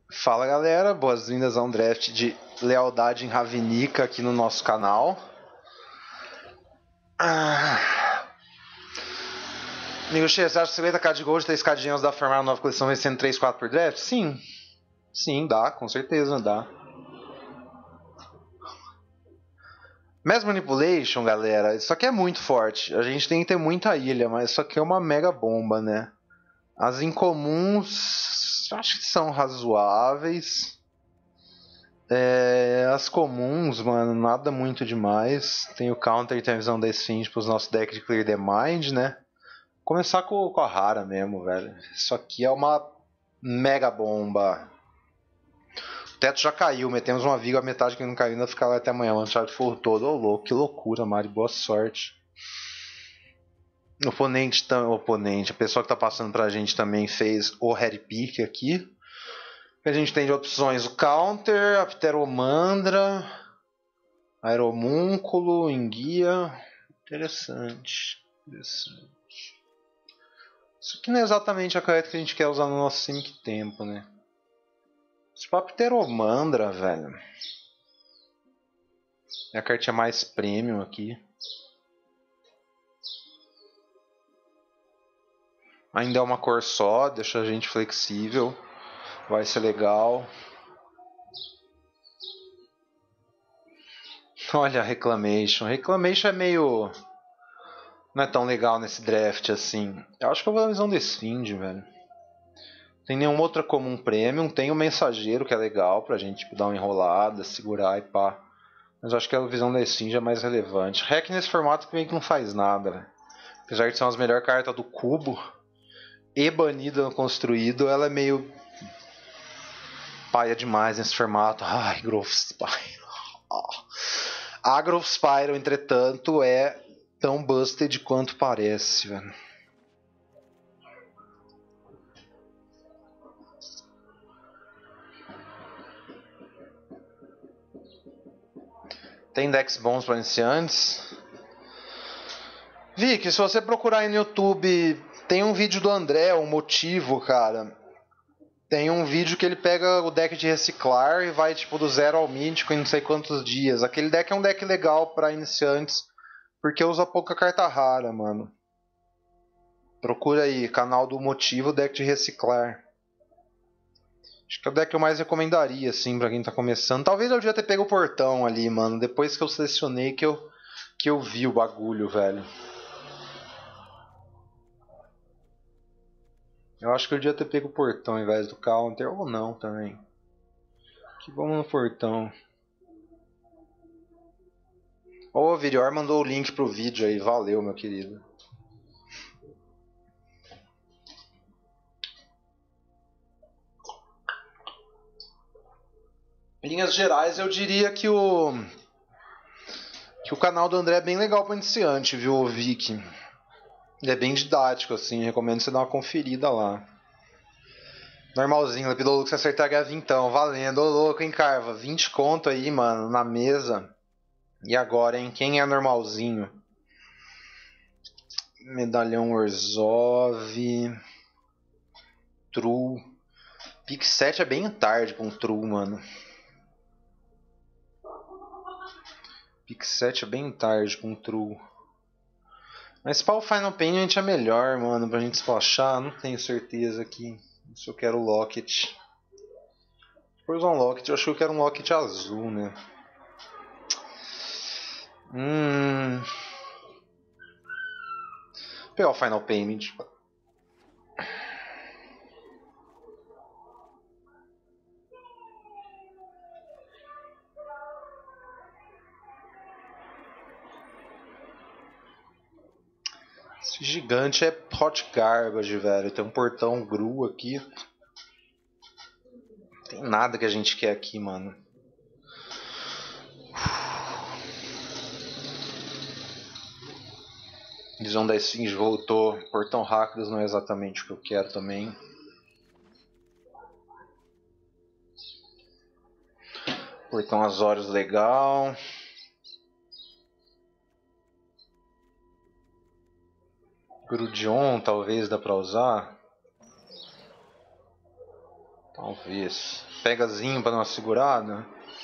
Fala galera, boas-vindas a um draft de Lealdade em Ravnica aqui no nosso canal. Amigo Che, você acha que 50k de gold, 3k de gemas dá pra formar uma nova coleção vencendo 3, 4 por draft? Sim, dá, com certeza dá. Mass Manipulation, galera, isso aqui é muito forte. A gente tem que ter muita ilha, mas isso aqui é uma mega bomba, né? As incomuns, acho que são razoáveis. As comuns, mano, nada muito demais. Tem o counter e tem a visão da Esfinge pros nossos decks de Clear the Mind, né? Começar com a rara mesmo, velho. Isso aqui é uma mega bomba. O teto já caiu, metemos uma viga, a metade que não caiu ainda ficar lá até amanhã. Lançado for todo, ô louco, que loucura, Mari, boa sorte. A pessoa que tá passando pra gente também fez o Harry Pick aqui. A gente tem de opções o Counter, a Pteromandra, Aeromúnculo, Enguia. Interessante. Isso aqui não é exatamente a carta que a gente quer usar no nosso Simic Tempo, né? Esse Pteromandra, velho. É a cartinha mais premium aqui. Ainda é uma cor só, deixa a gente flexível. Vai ser legal. Olha a Reclamation. Reclamation é meio... não é tão legal nesse draft assim. Eu acho que eu vou dar a visão da Esfinge, velho. Tem nenhuma outra comum premium. Tem o Mensageiro, que é legal pra gente tipo, dar uma enrolada, segurar e pá. Mas eu acho que a visão da Esfinge é mais relevante. Hack nesse formato que meio que não faz nada, velho. Apesar de ser uma das melhores cartas do cubo e banida no construído, ela é meio paia demais nesse formato. Ai, Growth Spiral. A Growth Spiral, entretanto, é tão busted quanto parece, velho. Tem decks bons para iniciantes. Vic, se você procurar aí no YouTube, tem um vídeo do André, o motivo, cara. Tem um vídeo que ele pega o deck de reciclar e vai tipo do 0 ao mítico em não sei quantos dias. Aquele deck é um deck legal para iniciantes, porque usa pouca carta rara, mano. Procura aí, canal do motivo, deck de reciclar. Acho que é o deck que eu mais recomendaria, assim, pra quem tá começando. Talvez eu devia ter pego o portão ali, mano. Depois que eu selecionei que eu vi o bagulho, velho. Eu acho que eu devia ter pego o portão ao invés do counter, ou não também. Que vamos no portão. Ô, o Virior mandou o link pro vídeo aí. Valeu, meu querido. Em linhas gerais, eu diria que o canal do André é bem legal para iniciante, viu, Vic? Ele é bem didático, assim, recomendo você dar uma conferida lá. Normalzinho, Lepidolux, se acertar ganha vintão, valendo. Ô louco, hein, Carva? 20 conto aí, mano, na mesa. E agora, hein? Quem é normalzinho? Medalhão Orzhov. True. Pick 7 é bem tarde pra um True, mano. Pick 7 é bem tarde pra um True. Mas para o Final Payment é melhor, mano, pra gente splashar. Não tenho certeza aqui. Se eu quero o Locket. Depois um Locket, eu acho que eu quero um Locket azul, né? Vou pegar o Final Payment. Esse gigante é hot garbage, velho. Tem um portão Gru aqui. Não tem nada que a gente quer aqui, mano. Visão da Esfinge voltou. Portão Rakdos não é exatamente o que eu quero também. Portão Azorius legal. Grudion talvez dá pra usar. Talvez. Pegazinho pra dar uma segurada.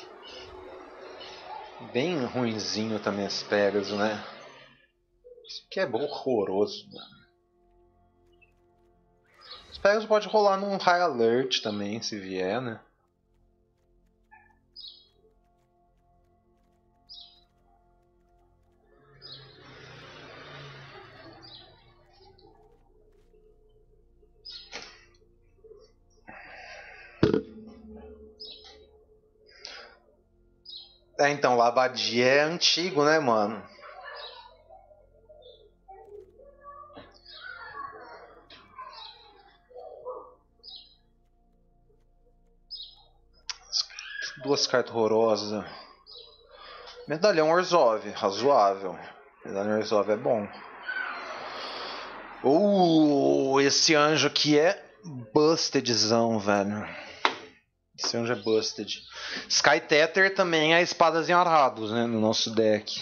Bem ruinzinho também as pegas, né? Isso aqui é horroroso, mano. Os pegas pode rolar num High Alert também, se vier, né? É, então, Labadia é antigo, né, mano? Duas cartas horrorosas. Medalhão Orzhov, razoável. Medalhão Orzhov é bom. Esse anjo aqui é bustedzão, velho. Esse anjo é busted. Sky Tether também é espadas em arados, né, no nosso deck.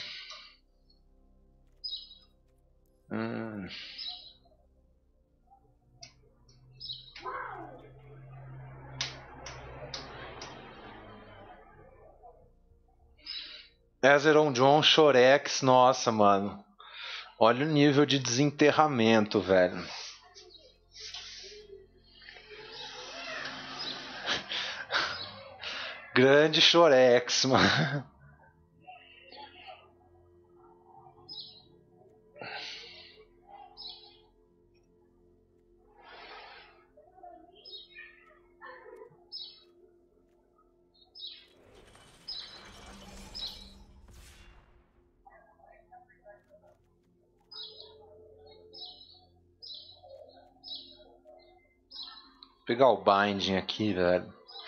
Ezeron John, Shorex, nossa, mano. Olha o nível de desenterramento, velho. Grande Shorex, mano. Vou pegar o binding aqui, velho.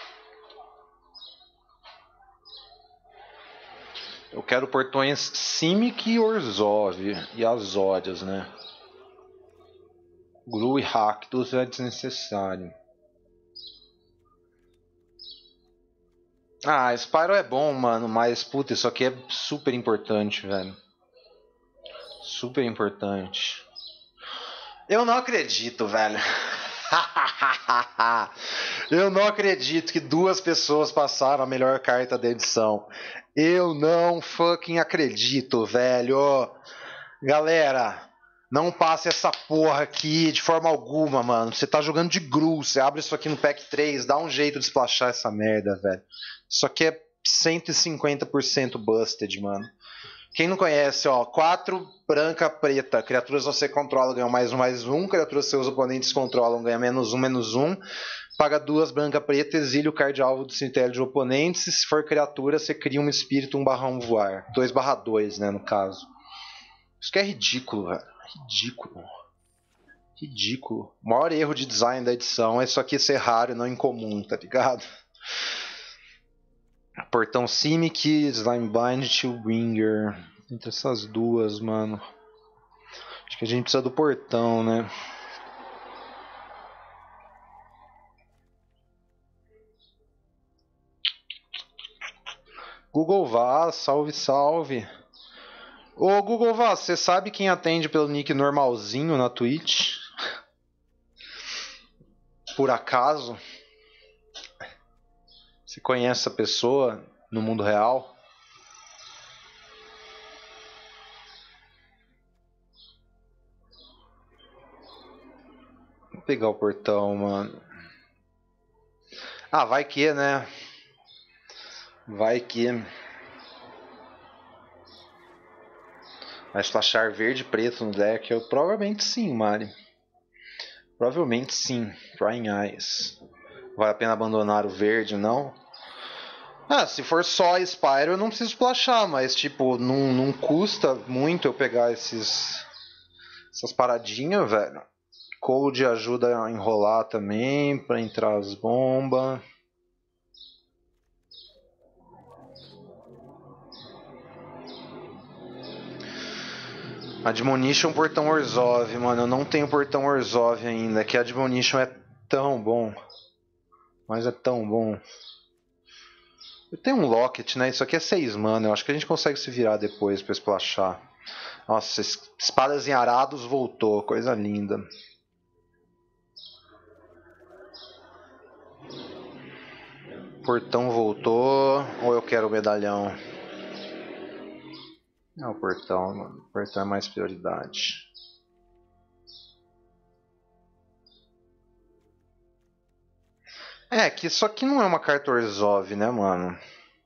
Eu quero portões Simic e Orzhov e Azorius, né? Gru e Rakdos é desnecessário. Ah, Spyro é bom, mano, mas puta, isso aqui é super importante, velho. Super importante. Eu não acredito, velho. Eu não acredito que duas pessoas passaram a melhor carta da edição. Eu não fucking acredito, velho. Galera, não passe essa porra aqui de forma alguma, mano. Você tá jogando de Gru, você abre isso aqui no pack 3, dá um jeito de splashar essa merda, velho. Isso aqui é 150% busted, mano. Quem não conhece, ó, 4 branca, preta. Criaturas você controla ganham mais um. Criaturas seus oponentes controlam ganham -1/-1. Paga 2 branca, preta, exile o card alvo do cemitério de oponentes. Se for criatura, você cria um espírito 1/1 voar. 2/2, né, no caso. Isso que é ridículo, velho. Ridículo. Ridículo. O maior erro de design da edição é isso aqui ser raro e não incomum, tá ligado? Portão Simic, Slimebind, Chillbringer. Entre essas duas, mano. Acho que a gente precisa do portão, né? Google Vaz, salve, salve. Ô Google Vaz, você sabe quem atende pelo nick normalzinho na Twitch? Por acaso? Você conhece essa pessoa no mundo real? Vou pegar o portão, mano. Ah, vai que, né? Vai que. Vai splashar verde e preto no deck? Eu, provavelmente sim, Mari. Provavelmente sim. Prying Eyes. Vale a pena abandonar o verde, não? Ah, se for só Spyro eu não preciso splashar, mas tipo, não custa muito eu pegar essas paradinhas, velho. Cold ajuda a enrolar também, pra entrar as bombas. Admonition, portão Orzhov, mano. Eu não tenho portão Orzhov ainda. Que Admonition é tão bom. Mas é tão bom. Eu tenho um Locket, né? Isso aqui é 6 mana. Eu acho que a gente consegue se virar depois pra splashar. Nossa, espadas em arados voltou. Coisa linda. Portão voltou. Ou eu quero o medalhão? É o portão, mano. O portão é mais prioridade. É, que isso aqui não é uma carta Orzhov, né, mano?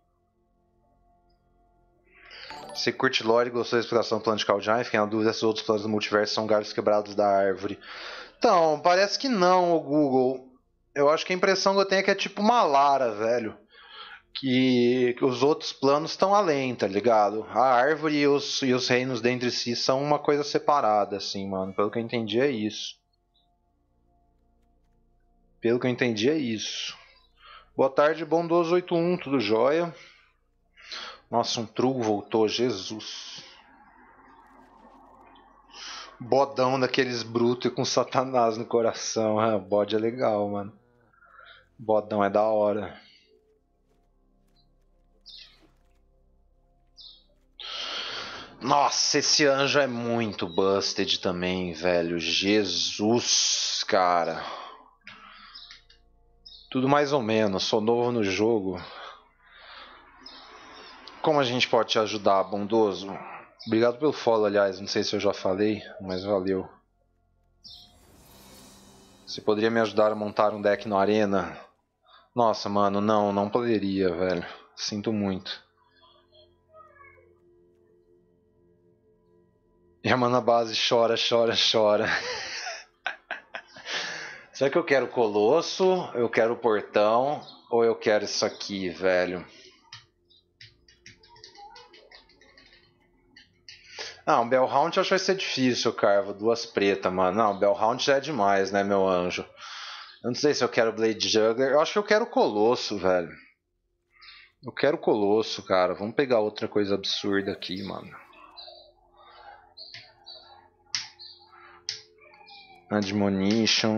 Você curte lore e gostou da explicação do plano de Kaldheim? Fiquei na dúvida se os outros planos do multiverso são galhos quebrados da árvore. Então, parece que não, o Google. Eu acho que a impressão que eu tenho é que é tipo uma Lara, velho. Que os outros planos estão além, tá ligado? A árvore e os reinos dentre si são uma coisa separada, assim, mano. Pelo que eu entendi é isso. Pelo que eu entendi é isso. Boa tarde, bondoso 81, tudo jóia? Nossa, um True voltou, Jesus. Bodão daqueles brutos e com Satanás no coração. Ah, o bode é legal, mano. Bodão é da hora. Nossa, esse anjo é muito busted também, velho. Jesus, cara. Tudo mais ou menos. Sou novo no jogo. Como a gente pode te ajudar, bondoso? Obrigado pelo follow, aliás. Não sei se eu já falei, mas valeu. Você poderia me ajudar a montar um deck no Arena? Nossa, mano, não poderia, velho. Sinto muito. E a mana base chora, chora, chora. Será que eu quero Colosso, eu quero Portão, ou eu quero isso aqui, velho? Ah, um Bellhound eu acho que vai ser difícil, Carvo. Duas pretas, mano. Não, Bellhound já é demais, né, meu anjo? Eu não sei se eu quero Blade Juggler. Eu acho que eu quero Colosso, velho. Eu quero Colosso, cara. Vamos pegar outra coisa absurda aqui, mano. Admonition.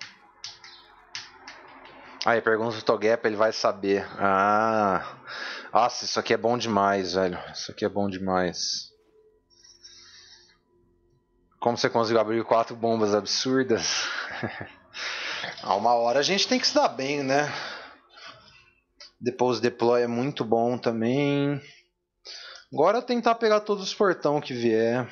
Aí, pergunta do Togep, ele vai saber. Ah. Nossa, isso aqui é bom demais, velho. Isso aqui é bom demais. Como você conseguiu abrir 4 bombas absurdas? A uma hora a gente tem que se dar bem, né? Depois deploy é muito bom também. Agora tentar pegar todos os portão que vier.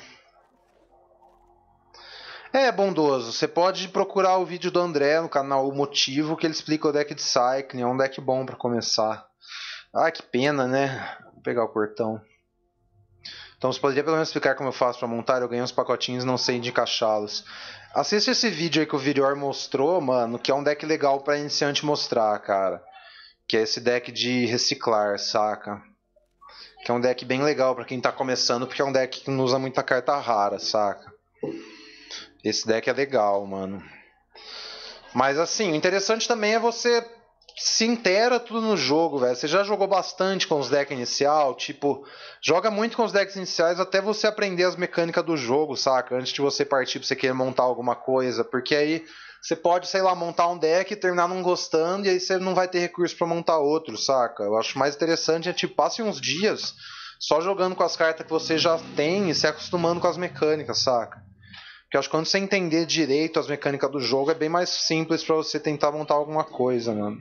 É, bondoso. Você pode procurar o vídeo do André no canal O Motivo, que ele explica o deck de Cycling. É um deck bom pra começar. Ah, que pena, né? Vou pegar o portão. Então você poderia pelo menos explicar como eu faço pra montar? Eu ganhei uns pacotinhos e não sei de encaixá-los. Assista esse vídeo aí que o Virior mostrou, mano, que é um deck legal pra iniciante mostrar, cara. Que é esse deck de reciclar, saca? Que é um deck bem legal pra quem tá começando, porque é um deck que não usa muita carta rara, saca? Esse deck é legal, mano. Mas assim, o interessante também é você se inteira tudo no jogo, velho. Você já jogou bastante com os decks inicial, tipo, joga muito com os decks iniciais até você aprender as mecânicas do jogo, saca? Antes de você partir pra você querer montar alguma coisa, porque aí você pode, sei lá, montar um deck e terminar não gostando e aí você não vai ter recurso pra montar outro, saca? Eu acho mais interessante é tipo, passe uns dias só jogando com as cartas que você já tem e se acostumando com as mecânicas, saca? Porque eu acho que quando você entender direito as mecânicas do jogo é bem mais simples pra você tentar montar alguma coisa, mano.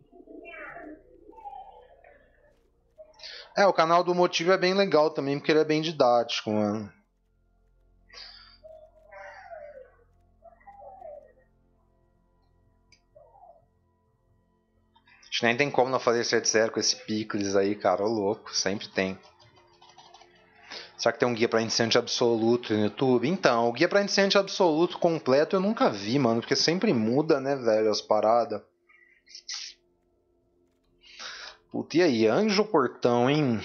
É, o canal do Motivo é bem legal também, porque ele é bem didático, mano. Acho que nem tem como não fazer set zero com esse Picles aí, cara. Ô louco, sempre tem. Será que tem um guia pra iniciante absoluto no YouTube? Então, o guia pra iniciante absoluto completo eu nunca vi, mano, porque sempre muda, né, velho, as paradas. Puta, e aí, Anjo Portão, hein?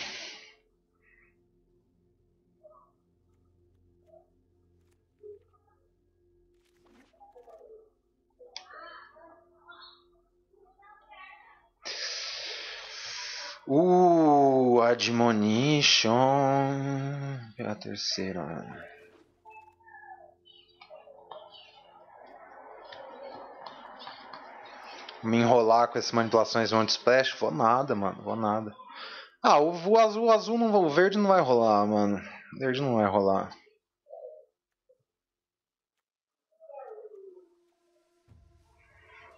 Admonition. É a terceira. Me enrolar com essas manipulações de splash? Vou nada, mano. Vou nada. Ah, o azul não, o verde não vai rolar, mano. O verde não vai rolar.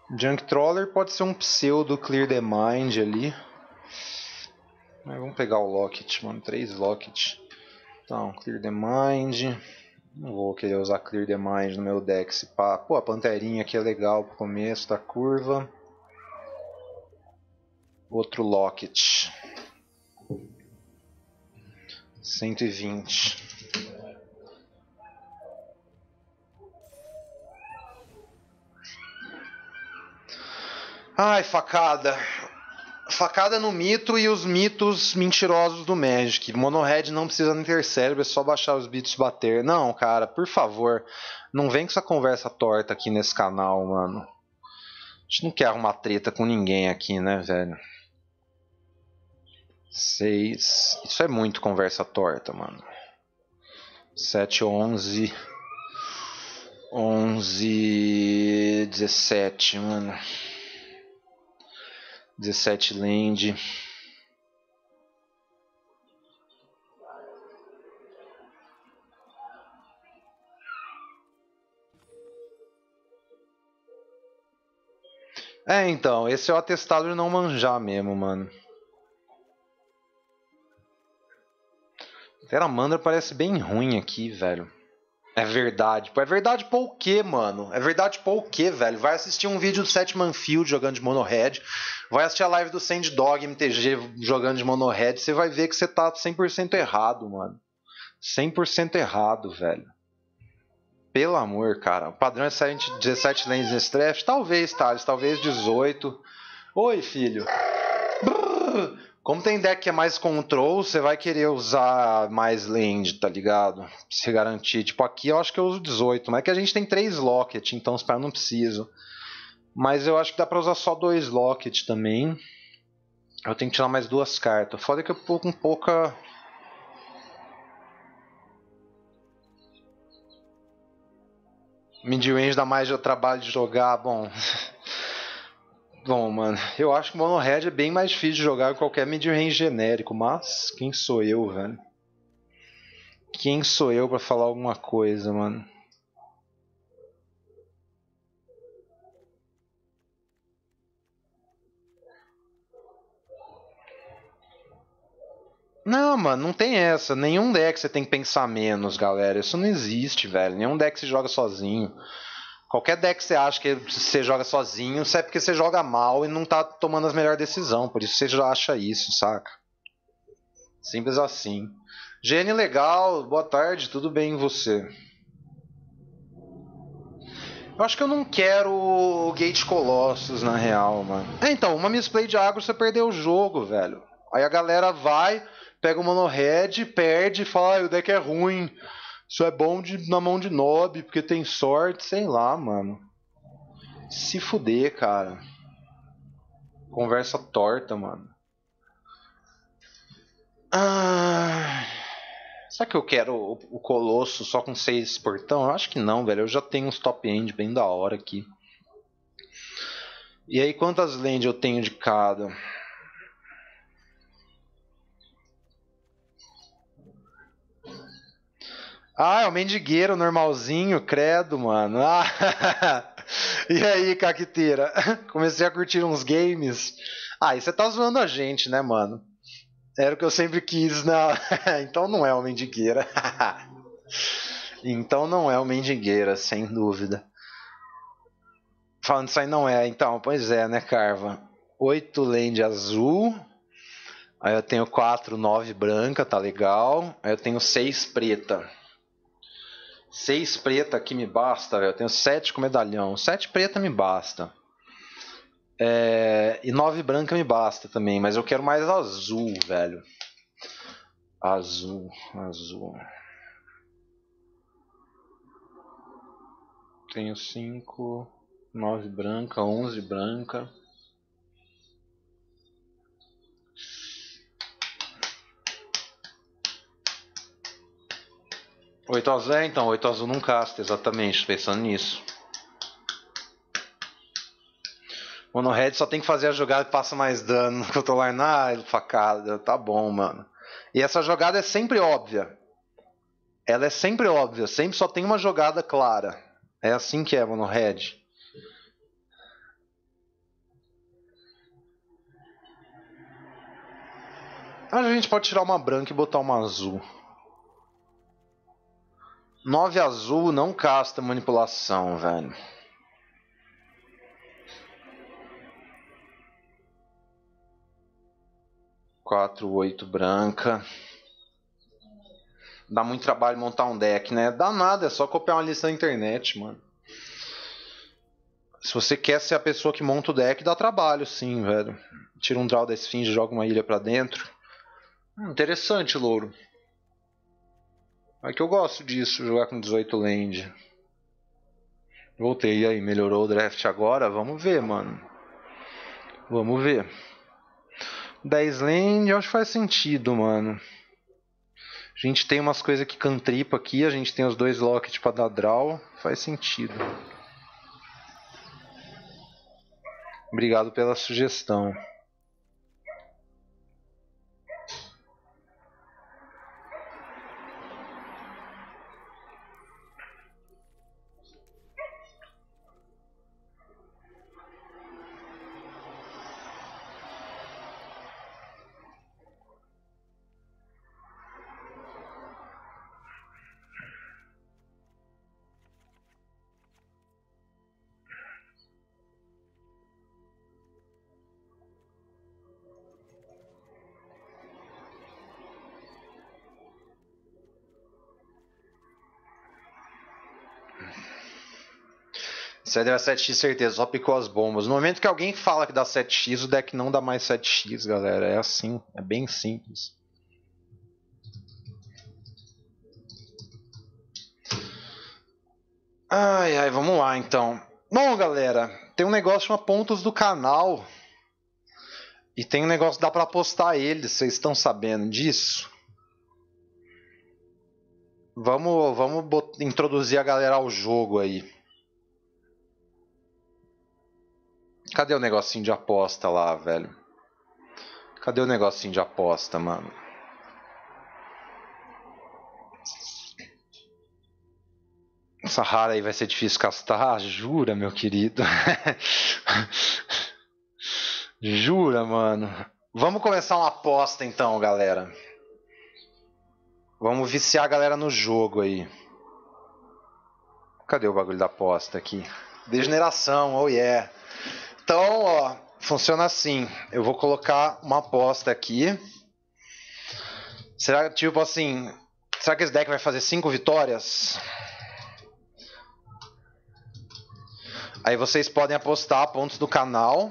Junk Trawler pode ser um pseudo Clear the Mind ali. Mas vamos pegar o Locket, mano. 3 Locket. Então, Clear the Mind. Não vou querer usar Clear the Mind no meu deck. Se pá. Pô, a Panterinha aqui é legal pro começo da curva. Outro Locket. 120. Ai, facada. Facada no mito e os mitos mentirosos do Magic. Mono Red não precisa no intercérebro, é só baixar os bits e bater. Não, cara, por favor. Não vem com essa conversa torta aqui nesse canal, mano. A gente não quer arrumar treta com ninguém aqui, né, velho? 6. Isso é muito conversa torta, mano. 7, 11. 11. 17, mano. 17 land. É, então, esse é o atestado de não manjar mesmo, mano. Teramandra parece bem ruim aqui, velho. É verdade. Pô, é verdade por o quê, mano? É verdade por o quê, velho? Vai assistir um vídeo do Setman Field jogando de Mono Red. Vai assistir a live do Sand Dog MTG jogando de Mono Red. Você vai ver que você tá 100% errado, mano. 100% errado, velho. Pelo amor, cara. O padrão é 17 lanes nesse draft? Talvez, Thales. Talvez 18. Oi, filho. Como tem deck que é mais control, você vai querer usar mais land, tá ligado? Pra se garantir. Tipo, aqui eu acho que eu uso 18. Mas é que a gente tem 3 Locket, então os caras não precisam. Mas eu acho que dá pra usar só 2 Locket também. Eu tenho que tirar mais 2 cartas. Foda que eu tô com pouca... Mid-range dá mais trabalho de jogar, bom... Bom, mano, eu acho que o Mono Red é bem mais difícil de jogar que qualquer mid-range genérico, mas quem sou eu, velho? Quem sou eu pra falar alguma coisa, mano? Não, mano, não tem essa. Nenhum deck você tem que pensar menos, galera. Isso não existe, velho. Nenhum deck se joga sozinho. Qualquer deck que você acha que você joga sozinho, isso é porque você joga mal e não tá tomando as melhores decisões. Por isso você já acha isso, saca? Simples assim. Gene, legal. Boa tarde. Tudo bem e você? Eu acho que eu não quero o Gate Colossus, na real, mano. É, então, uma misplay de agro você perdeu o jogo, velho. Aí a galera vai, pega o Mono Red, perde e fala, ah, o deck é ruim. Isso é bom na mão de Nob, porque tem sorte, sei lá, mano. Se fuder, cara. Conversa torta, mano. Ah, será que eu quero o Colosso só com 6 portão? Eu acho que não, velho. Eu já tenho uns top end bem da hora aqui. E aí, quantas land eu tenho de cada? Ah, é o Mendigueiro normalzinho, credo, mano. Ah, e aí, Caqueteira? Comecei a curtir uns games. Ah, e você tá zoando a gente, né, mano? Era o que eu sempre quis, não. Então não é o Mendigueira. Então não é o Mendigueira, sem dúvida. Falando isso aí não é, então, pois é, né, Carva? 8 land azul. Aí eu tenho 4, 9 branca, tá legal. Aí eu tenho 6 preta. 6 preta aqui me basta, velho. Eu tenho 7 com medalhão. 7 preta me basta. E 9 branca me basta também. Mas eu quero mais azul, velho. Azul, azul. Tenho 5, 9 branca, 11 branca. Oito azul, então, 8 azul não casta, exatamente, pensando nisso. Mono Red só tem que fazer a jogada e passa mais dano. Controlar na facada, tá bom, mano. E essa jogada é sempre óbvia. Ela é sempre óbvia, sempre só tem uma jogada clara. É assim que é, Mono Red. A gente pode tirar uma branca e botar uma azul. 9 azul não casta manipulação, velho. 4, 8 branca. Dá muito trabalho montar um deck, né? Dá nada, é só copiar uma lista na internet, mano. Se você quer ser a pessoa que monta o deck, dá trabalho, sim, velho. Tira um draw da esfinge, joga uma ilha pra dentro. Interessante, louro. É que eu gosto disso, jogar com 18 land. Voltei, e aí, melhorou o draft agora? Vamos ver, mano. Vamos ver. 10 land, eu acho que faz sentido, mano. A gente tem umas coisas que cantripa aqui, a gente tem os 2 locket pra dar draw. Faz sentido. Obrigado pela sugestão. Isso aí deu 7x certeza, só picou as bombas. No momento que alguém fala que dá 7x, o deck não dá mais 7x, galera. É assim, é bem simples. Ai, ai, vamos lá então. Bom, galera, tem um negócio chamado pontos do canal. E tem um negócio que dá pra apostar eles, vocês estão sabendo disso? Vamos introduzir a galera ao jogo aí. Cadê o negocinho de aposta lá, velho? Cadê o negocinho de aposta, mano? Essa rara aí vai ser difícil castar? Jura, meu querido? Jura, mano? Vamos começar uma aposta então, galera. Vamos viciar a galera no jogo aí. Cadê o bagulho da aposta aqui? Degeneração, oh yeah. Então, ó, funciona assim. Eu vou colocar uma aposta aqui. Será, tipo assim, será que esse deck vai fazer 5 vitórias? Aí vocês podem apostar pontos do canal.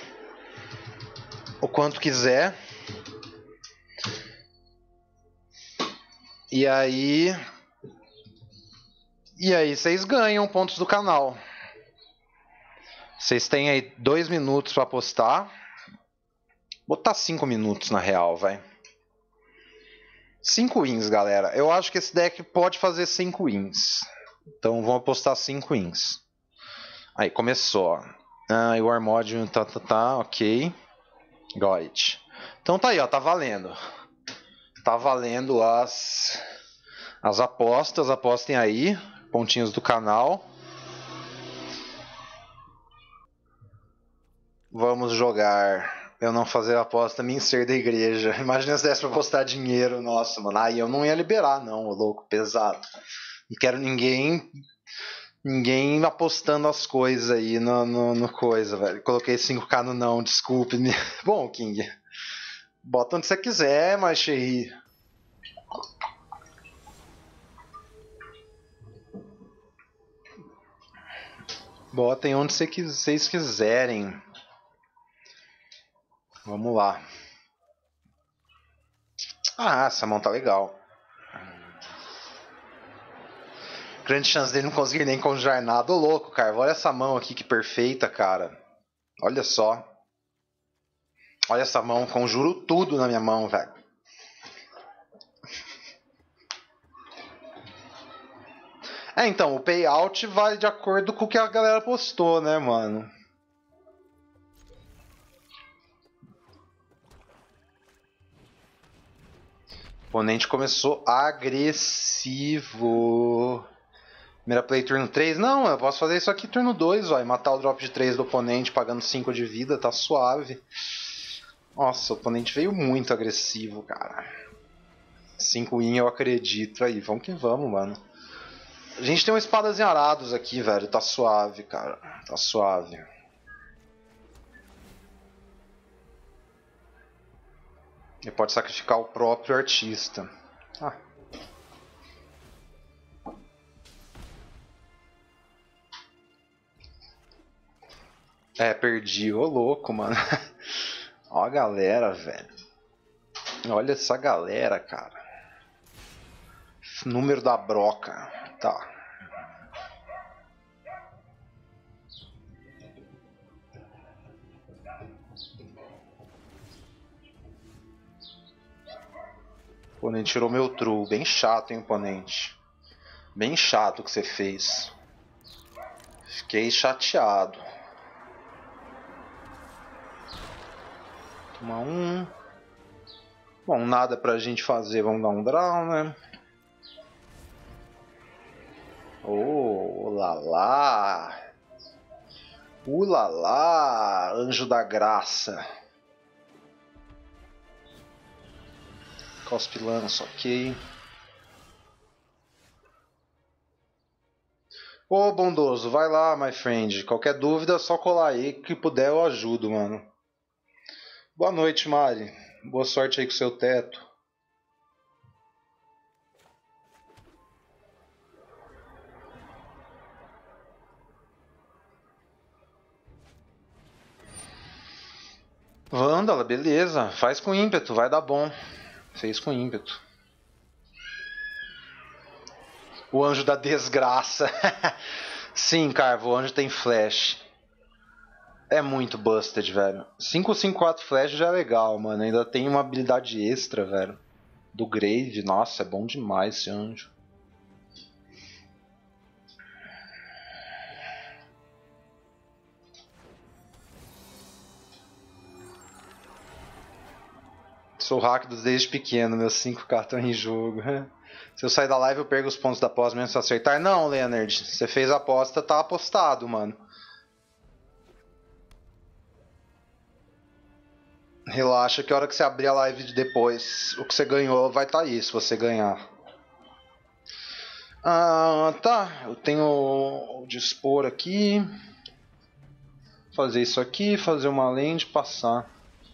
O quanto quiser. E aí vocês ganham pontos do canal. Vocês têm aí 2 minutos para apostar. Vou botar 5 minutos na real, vai. 5 wins, galera. Eu acho que esse deck pode fazer 5 wins. Então vamos apostar 5 wins. Aí, começou. E o Armodium tá, ok. Got it. Então tá aí, ó, tá valendo. Tá valendo as apostas. Apostem aí. Pontinhos do canal. Vamos jogar. Eu não fazer aposta, me inserir da igreja. Imagina se desse pra apostar dinheiro. Nossa, mano. Aí eu não ia liberar, não, louco, pesado. Não quero ninguém apostando as coisas aí no coisa, velho. Coloquei 5k no não, desculpe-me. Bom, King. Bota onde você quiser, mas Xerri. Botem onde vocês quiserem. Vamos lá. Essa mão tá legal. Grande chance dele não conseguir nem conjurar nada. Ô louco, cara. Olha essa mão aqui que perfeita, cara. Olha só. Olha essa mão. Conjuro tudo na minha mão, velho. Então, o payout vai de acordo com o que a galera postou, né, mano? O oponente começou agressivo. Primeira play turno 3. Não, eu posso fazer isso aqui turno 2, ó. E matar o drop de 3 do oponente pagando 5 de vida, tá suave. Nossa, o oponente veio muito agressivo, cara. 5-win eu acredito aí. Vamos que vamos, mano. A gente tem uma espadas em arados aqui, velho. Tá suave, cara. Tá suave. Ele pode sacrificar o próprio artista. Ah. É, perdi. Ô, louco, mano. Ó a galera, velho. Olha essa galera, cara. Número da broca. Tá. O oponente tirou meu true. Bem chato, hein, oponente. Bem chato o que você fez. Fiquei chateado. Toma um. Bom, nada pra gente fazer. Vamos dar um draw, né? Oh, lá. Lá, anjo da graça. Cospe lança, ok. Ô, bondoso, vai lá, my friend. Qualquer dúvida é só colar aí. Que puder eu ajudo, mano. Boa noite, Mari. Boa sorte aí com o seu teto. Vândala, beleza. Faz com ímpeto, vai dar bom. Fez com ímpeto. O anjo da desgraça. Sim, Carvo, o anjo tem flash. É muito busted, velho. 5-5-4 flash já é legal, mano. Ainda tem uma habilidade extra, velho. Do Grave. Nossa, é bom demais esse anjo. Sou hack desde pequeno, meus 5k estão em jogo. Se eu sair da live eu perco os pontos da pós mesmo se eu acertar. Não, Leonard. Você fez a aposta, tá apostado, mano. Relaxa que a hora que você abrir a live de depois, o que você ganhou vai estar aí, se você ganhar. Tá, eu tenho o dispor aqui. Fazer isso aqui, fazer uma land, passar.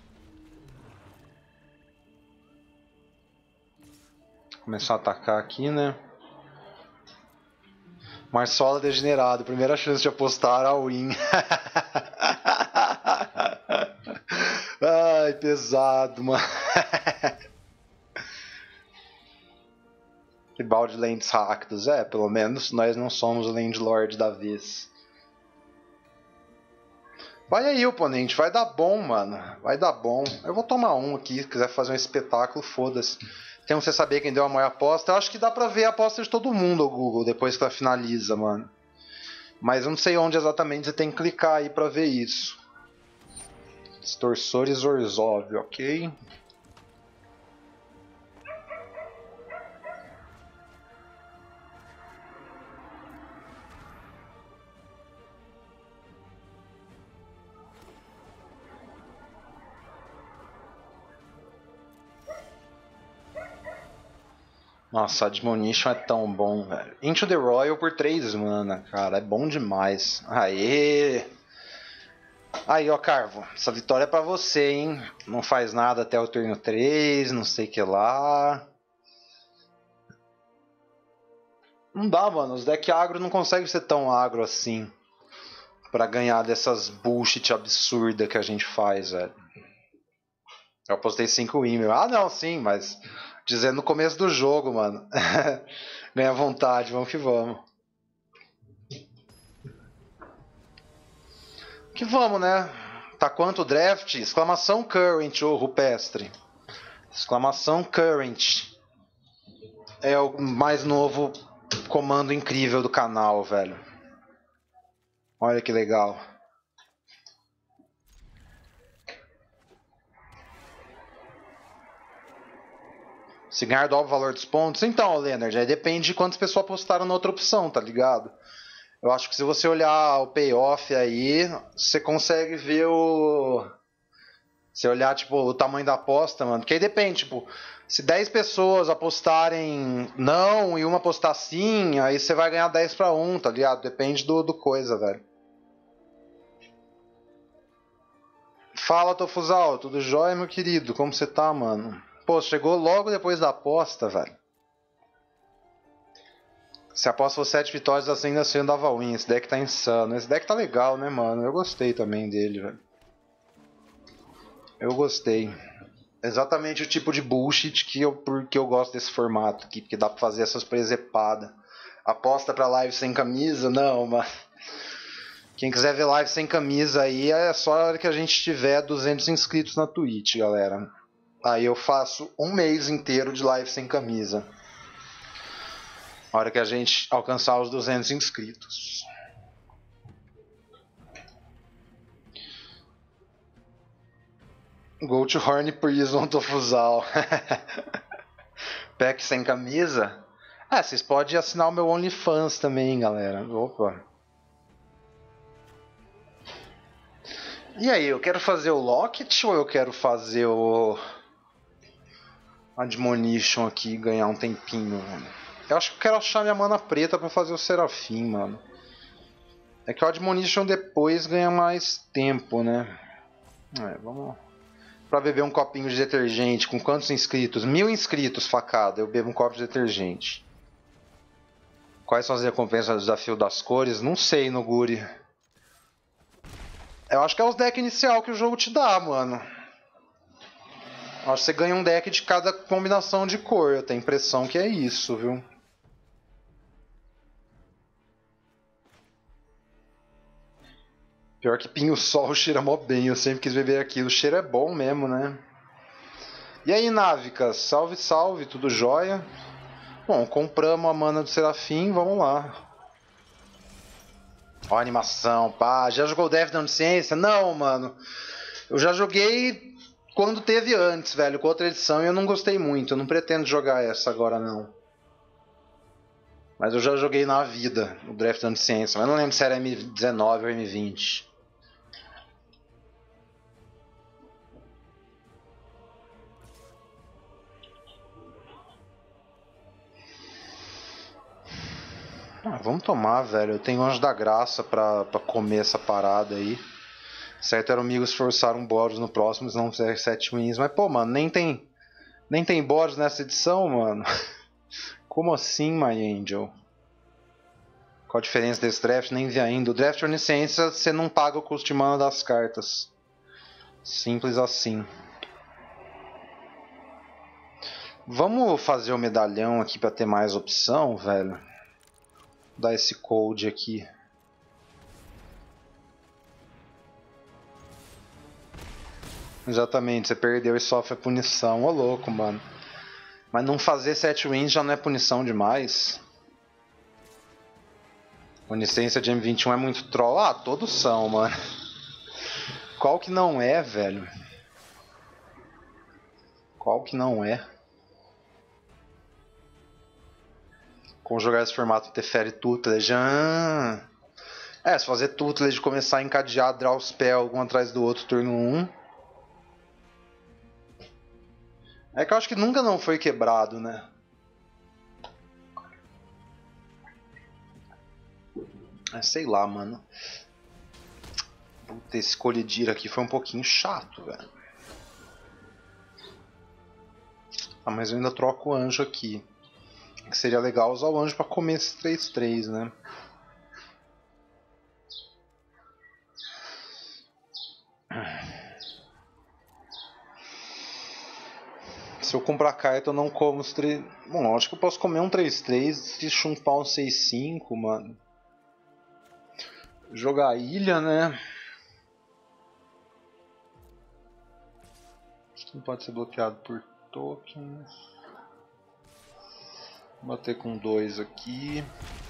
Começar a atacar aqui, né? Marsola degenerado, primeira chance de apostar a win. Ai, pesado, mano. Que balde lands Rakdos. É, pelo menos nós não somos o landlord da vez. Vai aí, oponente. Vai dar bom, mano. Vai dar bom. Eu vou tomar um aqui. Se quiser fazer um espetáculo, foda-se. Tem você saber quem deu a maior aposta. Eu acho que dá pra ver a aposta de todo mundo, o Google, depois que ela finaliza, mano. Mas eu não sei onde exatamente você tem que clicar aí pra ver isso. Extorsores Orzhov, ok. Nossa, Admonition é tão bom, velho. Into the Royal por 3 mana, cara. É bom demais. Aê! Aí, ó, Carvo. Essa vitória é pra você, hein? Não faz nada até o turno 3, não sei o que lá. Não dá, mano. Os deck agro não conseguem ser tão agro assim. Pra ganhar dessas bullshit absurda que a gente faz, velho. Eu apostei 5 e-mail. Ah, não, sim, mas... Dizendo no começo do jogo, mano. Ganha vontade, vamos que vamos. Que vamos, né? Tá quanto o draft? Exclamação current, ô rupestre. Exclamação current. É o mais novo comando incrível do canal, velho. Olha que legal. Se ganhar dobro o valor dos pontos. Então, Leonard, aí depende de quantas pessoas apostaram na outra opção, tá ligado? Eu acho que se você olhar o payoff aí, você consegue ver Você olhar, tipo, o tamanho da aposta, mano. Porque aí depende, tipo, se 10 pessoas apostarem não e uma apostar sim, aí você vai ganhar 10-1, tá ligado? Depende do coisa, velho. Fala, Tofuzal, tudo jóia, meu querido? Como você tá, mano? Pô, chegou logo depois da aposta, velho. Se a aposta for 7 vitórias, assim ainda assim dava win. Esse deck tá insano. Esse deck tá legal, né, mano? Eu gostei também dele, velho. Eu gostei. Exatamente o tipo de bullshit porque eu gosto desse formato aqui, porque dá pra fazer essas presepadas. Aposta pra live sem camisa? Não, mas. Quem quiser ver live sem camisa aí é só a hora que a gente tiver 200 inscritos na Twitch, galera. Aí eu faço um mês inteiro de live sem camisa. A hora que a gente alcançar os 200 inscritos. Go to Horny Prison, Tofuzal. Pack sem camisa? Ah, vocês podem assinar o meu OnlyFans também, galera. Opa. E aí, eu quero fazer o Locket ou eu quero fazer o Admonition aqui e ganhar um tempinho, mano? Eu acho que eu quero achar minha mana preta pra fazer o Serafim, mano. É que o Admonition depois ganha mais tempo, né? Vamos... Pra beber um copinho de detergente, com quantos inscritos? 1000 inscritos, facada, eu bebo um copo de detergente. Quais são as recompensas do desafio das cores? Não sei, Noguri. Eu acho que é os decks inicial que o jogo te dá, mano. Eu acho que você ganha um deck de cada combinação de cor. Eu tenho a impressão que é isso, viu? Pior que Pinho Sol cheira mó bem. Eu sempre quis beber aquilo. O cheiro é bom mesmo, né? E aí, Návicas? Salve, salve. Tudo jóia? Bom, compramos a mana do Serafim. Vamos lá. Ó a animação, pá. Já jogou Death da Ciência? Não, mano. Eu já joguei quando teve antes, velho, com outra edição, e eu não gostei muito. Eu não pretendo jogar essa agora, não. Mas eu já joguei na vida, o Draft da Ciência. Mas não lembro se era M19 ou M20. Vamos tomar, velho. Eu tenho Anjo da Graça pra comer essa parada aí. Certo, eram amigos forçaram Boros no próximo, se não fizer 7 wins. Mas, pô, mano, nem tem Boros nessa edição, mano. Como assim, My Angel? Qual a diferença desse draft? Nem vi ainda. O draft de Onisciência, você não paga o custo de mana das cartas. Simples assim. Vamos fazer o medalhão aqui pra ter mais opção, velho. Vou dar esse code aqui. Exatamente, você perdeu e sofre a punição. Ô louco, mano. Mas não fazer 7 wins já não é punição demais. Onisciência de M21 é muito troll. Ah, todos são, mano. Qual que não é, velho? Qual que não é? Conjugar esse formato interfere tutelage. Se fazer tutelage, começar a encadear draw spell um atrás do outro turno 1. É que eu acho que nunca não foi quebrado, né? Sei lá, mano. Puta, esse colidir aqui foi um pouquinho chato, velho. Mas eu ainda troco o anjo aqui. Que seria legal usar o anjo pra comer esse 3-3, né? Se eu comprar carta, eu não como os 3... Bom, acho que eu posso comer um 3-3 se chumpar um 6-5, mano. Jogar ilha, né? Não pode ser bloqueado por tokens. Vou bater com 2 aqui.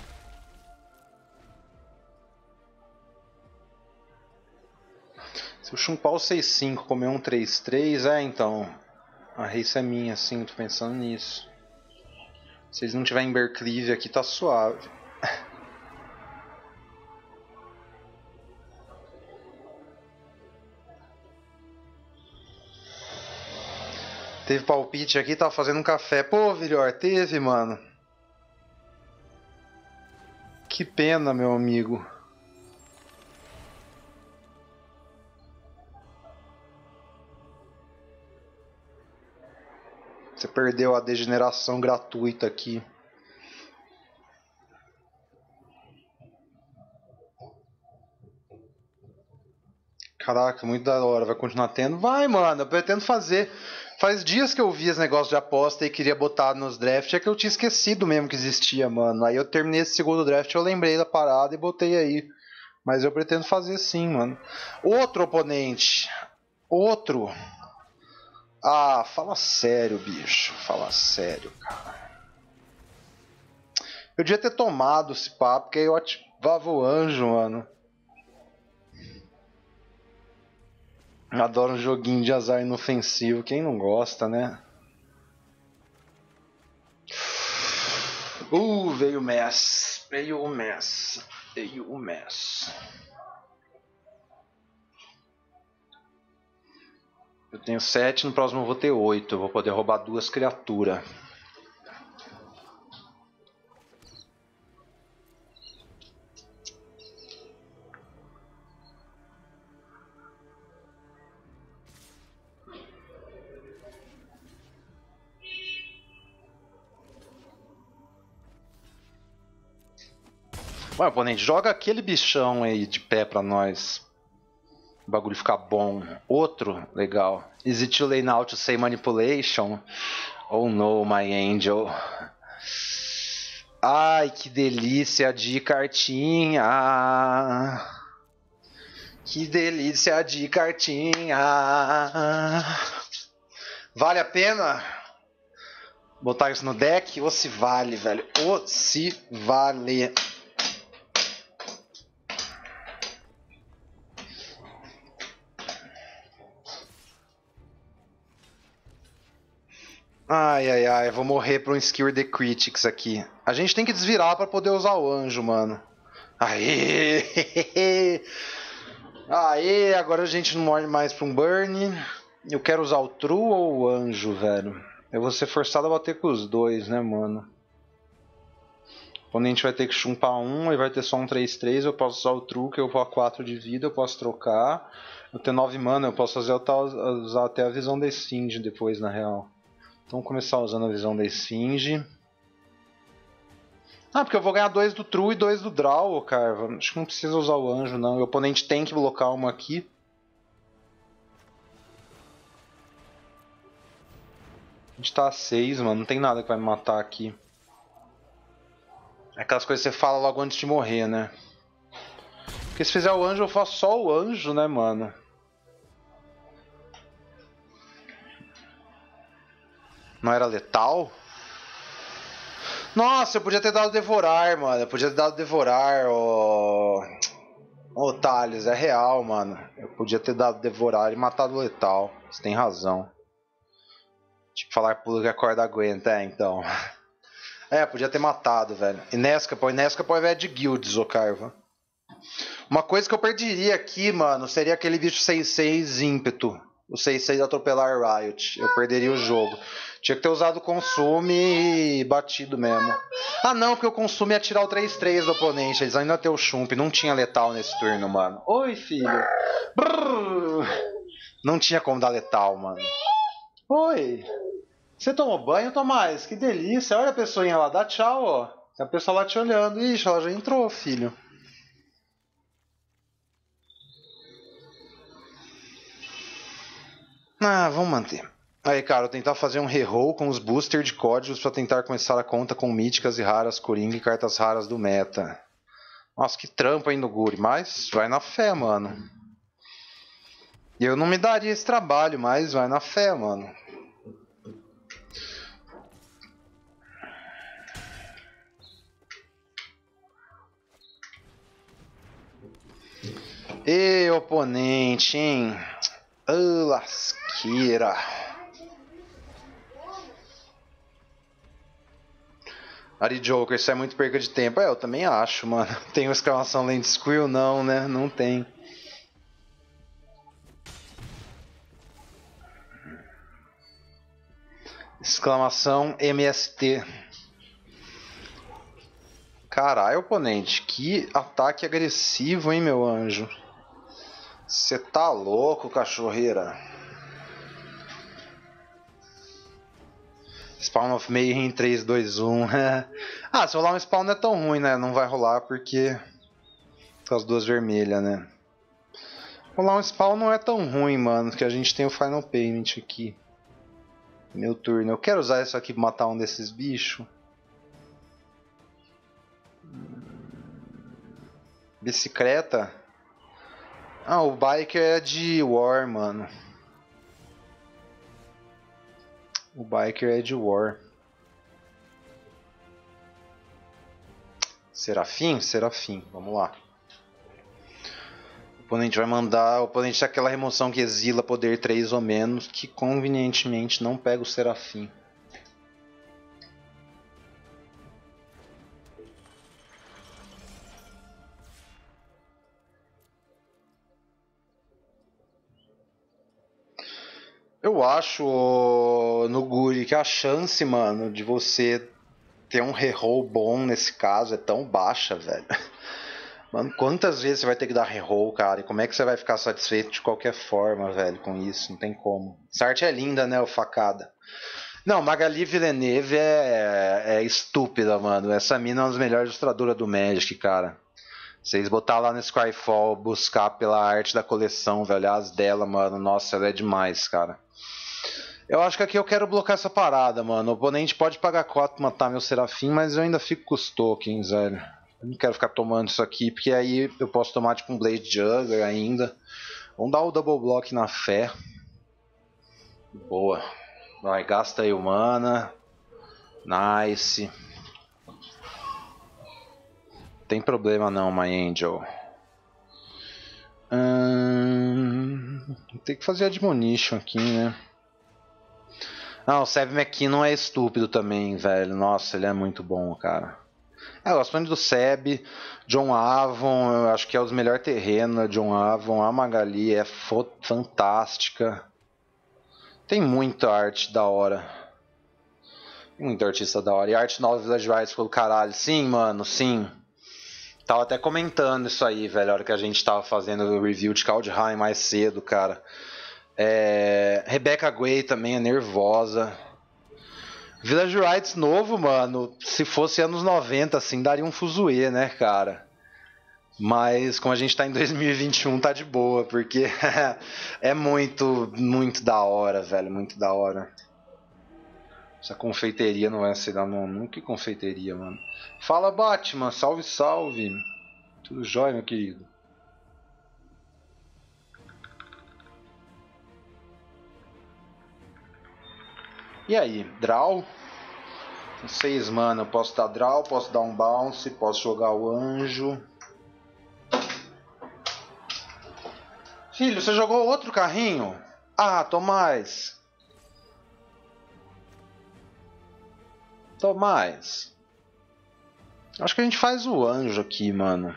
Se eu chumpar o 6-5 comer um 3-3, então... A race é minha, sim, tô pensando nisso. Se eles não tiverem Bercleave aqui, tá suave. Teve palpite aqui, tava fazendo um café. Pô, Vilhor, teve, mano. Que pena, meu amigo. Você perdeu a degeneração gratuita aqui. Caraca, muito da hora. Vai continuar tendo? Vai, mano. Eu pretendo fazer. Faz dias que eu vi esse negócio de aposta e queria botar nos drafts. É que eu tinha esquecido mesmo que existia, mano. Aí eu terminei esse segundo draft, eu lembrei da parada e botei aí. Mas eu pretendo fazer sim, mano. Outro oponente. Outro. Ah, fala sério, bicho. Fala sério, cara. Eu devia ter tomado esse papo, porque aí eu ativava o anjo, mano. Adoro um joguinho de azar inofensivo. Quem não gosta, né? Veio o Mess. Veio o Mess. Veio o Mess. Eu tenho 7, no próximo eu vou ter 8. Eu vou poder roubar 2 criaturas. Ué, oponente, joga aquele bichão aí de pé pra nós. O bagulho ficar bom. Outro, legal. Is it too late now to say manipulation? Oh no, my angel. Ai, que delícia de cartinha. Que delícia de cartinha. Vale a pena botar isso no deck? Ou se vale, velho? Ou se vale. Ai, ai, ai, vou morrer pra um Skewer the Critics aqui. A gente tem que desvirar pra poder usar o anjo, mano. Aê! Aê, agora a gente não morre mais pra um burn. Eu quero usar o True ou o anjo, velho? Eu vou ser forçado a bater com os dois, né, mano? O oponente vai ter que chumpar um e vai ter só um 3-3. Eu posso usar o True, que eu vou a 4 de vida, eu posso trocar. Eu tenho 9 mana, eu posso usar até a visão da Esfinge depois, na real. Então vamos começar usando a visão da Esfinge. Ah, porque eu vou ganhar 2 do True e 2 do Draw, cara. Acho que não precisa usar o anjo, não. O oponente tem que blocar uma aqui. A gente tá a 6, mano. Não tem nada que vai me matar aqui. É aquelas coisas que você fala logo antes de morrer, né? Porque se fizer o anjo, eu faço só o anjo, né, mano? Não era letal? Nossa, eu podia ter dado devorar, mano. Eu podia ter dado devorar, ô... Ô, Thales, é real, mano. Eu podia ter dado devorar e matado o letal. Você tem razão. Tipo, falar pulo que a corda aguenta, então. É, podia ter matado, velho. Inesca pode ver de guilds, ô Carva. Uma coisa que eu perderia aqui, mano, seria aquele bicho 6-6 ímpeto. O 6-6 atropelar Riot. Eu perderia o jogo. Tinha que ter usado o consume e batido mesmo. Ah, não, porque o consume ia tirar o 3-3 do oponente. Eles ainda tem o chump. Não tinha letal nesse turno, mano. Oi, filho. Brrr. Não tinha como dar letal, mano. Oi. Você tomou banho, Tomás? Que delícia. Olha a pessoinha lá. Dá tchau, ó. Tem a pessoa lá te olhando. Ixi, ela já entrou, filho. Ah, vamos manter. Aí, cara, eu tentar fazer um reroll com os booster de códigos para tentar começar a conta com míticas e raras, coringa e cartas raras do meta. Nossa, que trampo aí no Guri, mas vai na fé, mano. E eu não me daria esse trabalho, mas vai na fé, mano. E oponente, hein? Oh, lasqueira. Ari Joker, isso é muito perca de tempo. É, eu também acho, mano. Tem uma exclamação Land Squill? Não, né? Não tem. Exclamação MST. Caralho, oponente. Que ataque agressivo, hein, meu anjo. Você tá louco, cachorreira. Spawn of Mayhem 3, 2, 1. Ah, se rolar um spawn não é tão ruim, né? Não vai rolar porque... Com as duas vermelhas, né? Rolar um spawn não é tão ruim, mano. Que a gente tem o Final Payment aqui. Meu turno. Eu quero usar isso aqui pra matar um desses bichos. Bicicleta? Ah, o Biker é de War, mano. O Biker é de War. Serafim? Serafim. Vamos lá. O oponente vai mandar... O oponente tem aquela remoção que exila poder 3 ou menos, que convenientemente não pega o Serafim. Eu acho no Guri que a chance, mano, de você ter um reroll bom nesse caso é tão baixa, velho. Mano, quantas vezes você vai ter que dar reroll, cara? E como é que você vai ficar satisfeito de qualquer forma, velho, com isso? Não tem como. Essa arte é linda, né, o facada. Não, Magali Villeneuve é estúpida, mano. Essa mina é uma das melhores ilustradoras do Magic, cara. Vocês botar lá no Skyfall, buscar pela arte da coleção, velho, as dela, mano. Nossa, ela é demais, cara. Eu acho que aqui eu quero bloquear essa parada, mano. O oponente pode pagar 4 pra matar meu Serafim, mas eu ainda fico com os tokens, velho. Eu não quero ficar tomando isso aqui, porque aí eu posso tomar tipo um Blade Juggler ainda. Vamos dar o Double Block na fé. Boa. Vai, gasta aí o mana. Nice. Tem problema não, my angel. Tem que fazer Admonition aqui, né? Não, o Seb McKinnon é estúpido também, velho. Nossa, ele é muito bom, cara. Eu gosto muito do Seb, John Avon, eu acho que é os melhores terrenos, John Avon, a Magali é fantástica. Tem muita arte da hora. Tem muita artista da hora. E a arte nova Village Rights pelo caralho. Sim, mano, sim. Tava até comentando isso aí, velho, a hora que a gente tava fazendo o review de Kaldheim mais cedo, cara. Rebecca Guay também é nervosa. Village Rights novo, mano, se fosse anos 90, assim, daria um fuzuê, né, cara? Mas como a gente tá em 2021, tá de boa, porque é muito, muito da hora, velho, muito da hora. Essa confeiteria não vai ser da nunca. Que confeiteria, mano. Fala, Batman, salve, salve. Tudo jóia, meu querido? E aí, draw? Com 6 mana, eu posso dar draw, posso dar um bounce, posso jogar o anjo. Filho, você jogou outro carrinho? Ah, Tomás. Tomás. Acho que a gente faz o anjo aqui, mano.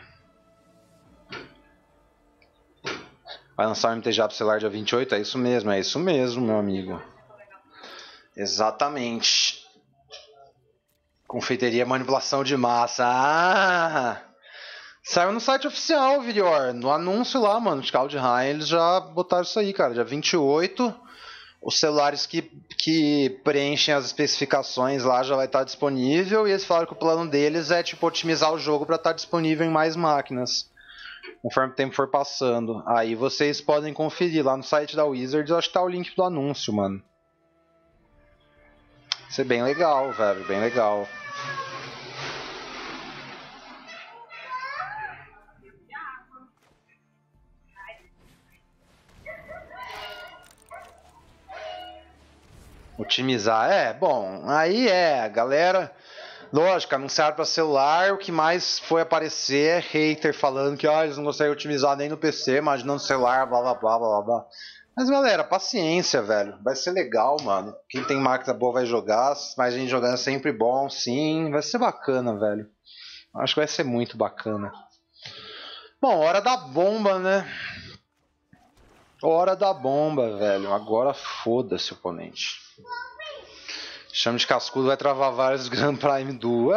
Vai lançar o MTG pro celular dia 28? É isso mesmo, meu amigo. Exatamente. Confeiteria manipulação de massa. Ah! Saiu no site oficial, Vilior. No anúncio lá, mano, de Kaldheim, eles já botaram isso aí, cara. Dia 28, os celulares que preenchem as especificações lá já vai estar disponível. E eles falaram que o plano deles é, tipo, otimizar o jogo para estar disponível em mais máquinas, conforme o tempo for passando. Aí vocês podem conferir lá no site da Wizards. Eu acho que tá o link do anúncio, mano. Isso é bem legal, velho, bem legal. Otimizar, bom, aí galera, lógico, anunciaram para celular, o que mais foi aparecer é hater falando que eles não conseguem otimizar nem no PC, imagina no celular, blá blá blá blá blá. Mas galera, paciência, velho, vai ser legal, mano. Quem tem máquina boa vai jogar, mais gente jogando é sempre bom, sim, vai ser bacana, velho. Acho que vai ser muito bacana. Bom, hora da bomba, né? Hora da bomba, velho. Agora foda-se, oponente. Chame de cascudo vai travar vários Grand Prime Duo,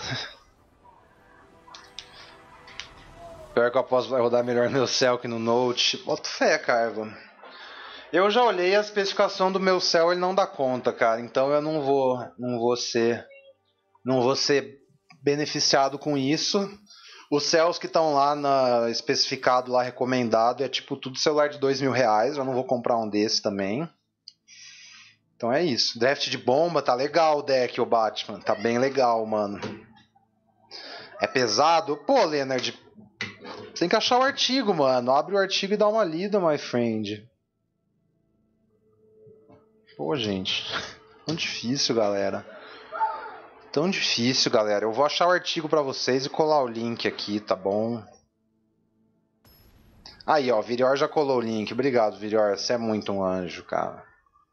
Pior que eu aposto vai rodar melhor no meu Cell que no Note. Boto fé, Carva. Eu já olhei a especificação do meu Cell, ele não dá conta, cara. Então eu não vou ser beneficiado com isso. Os Cells que estão lá especificado lá recomendado é tipo tudo celular de R$2.000. Eu não vou comprar um desse também. Então é isso. Draft de bomba, tá legal o deck, o Batman. Tá bem legal, mano. É pesado? Pô, Leonard, tem que achar o artigo, mano. Abre o artigo e dá uma lida, my friend. Pô, gente. Tão difícil, galera. Tão difícil, galera. Eu vou achar o artigo pra vocês e colar o link aqui, tá bom? Aí, ó. Virior já colou o link. Obrigado, Virior. Você é muito um anjo, cara.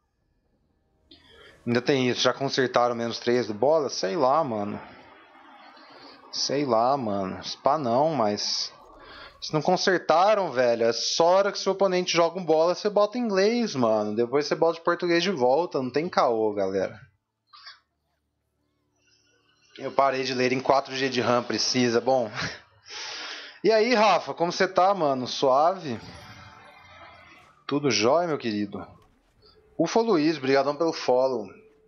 Ainda tem isso. Já consertaram menos 3 do bola? Sei lá, mano. Sei lá, mano. Spa não, mas... Se não consertaram, velho, é só hora que seu oponente joga um bola, você bota em inglês, mano. Depois você bota de português de volta. Não tem caô, galera. Eu parei de ler em 4G de RAM, precisa. Bom. E aí, Rafa, como você tá, mano? Suave? Tudo jóia, meu querido? Ufa Luiz, brigadão pelo follow.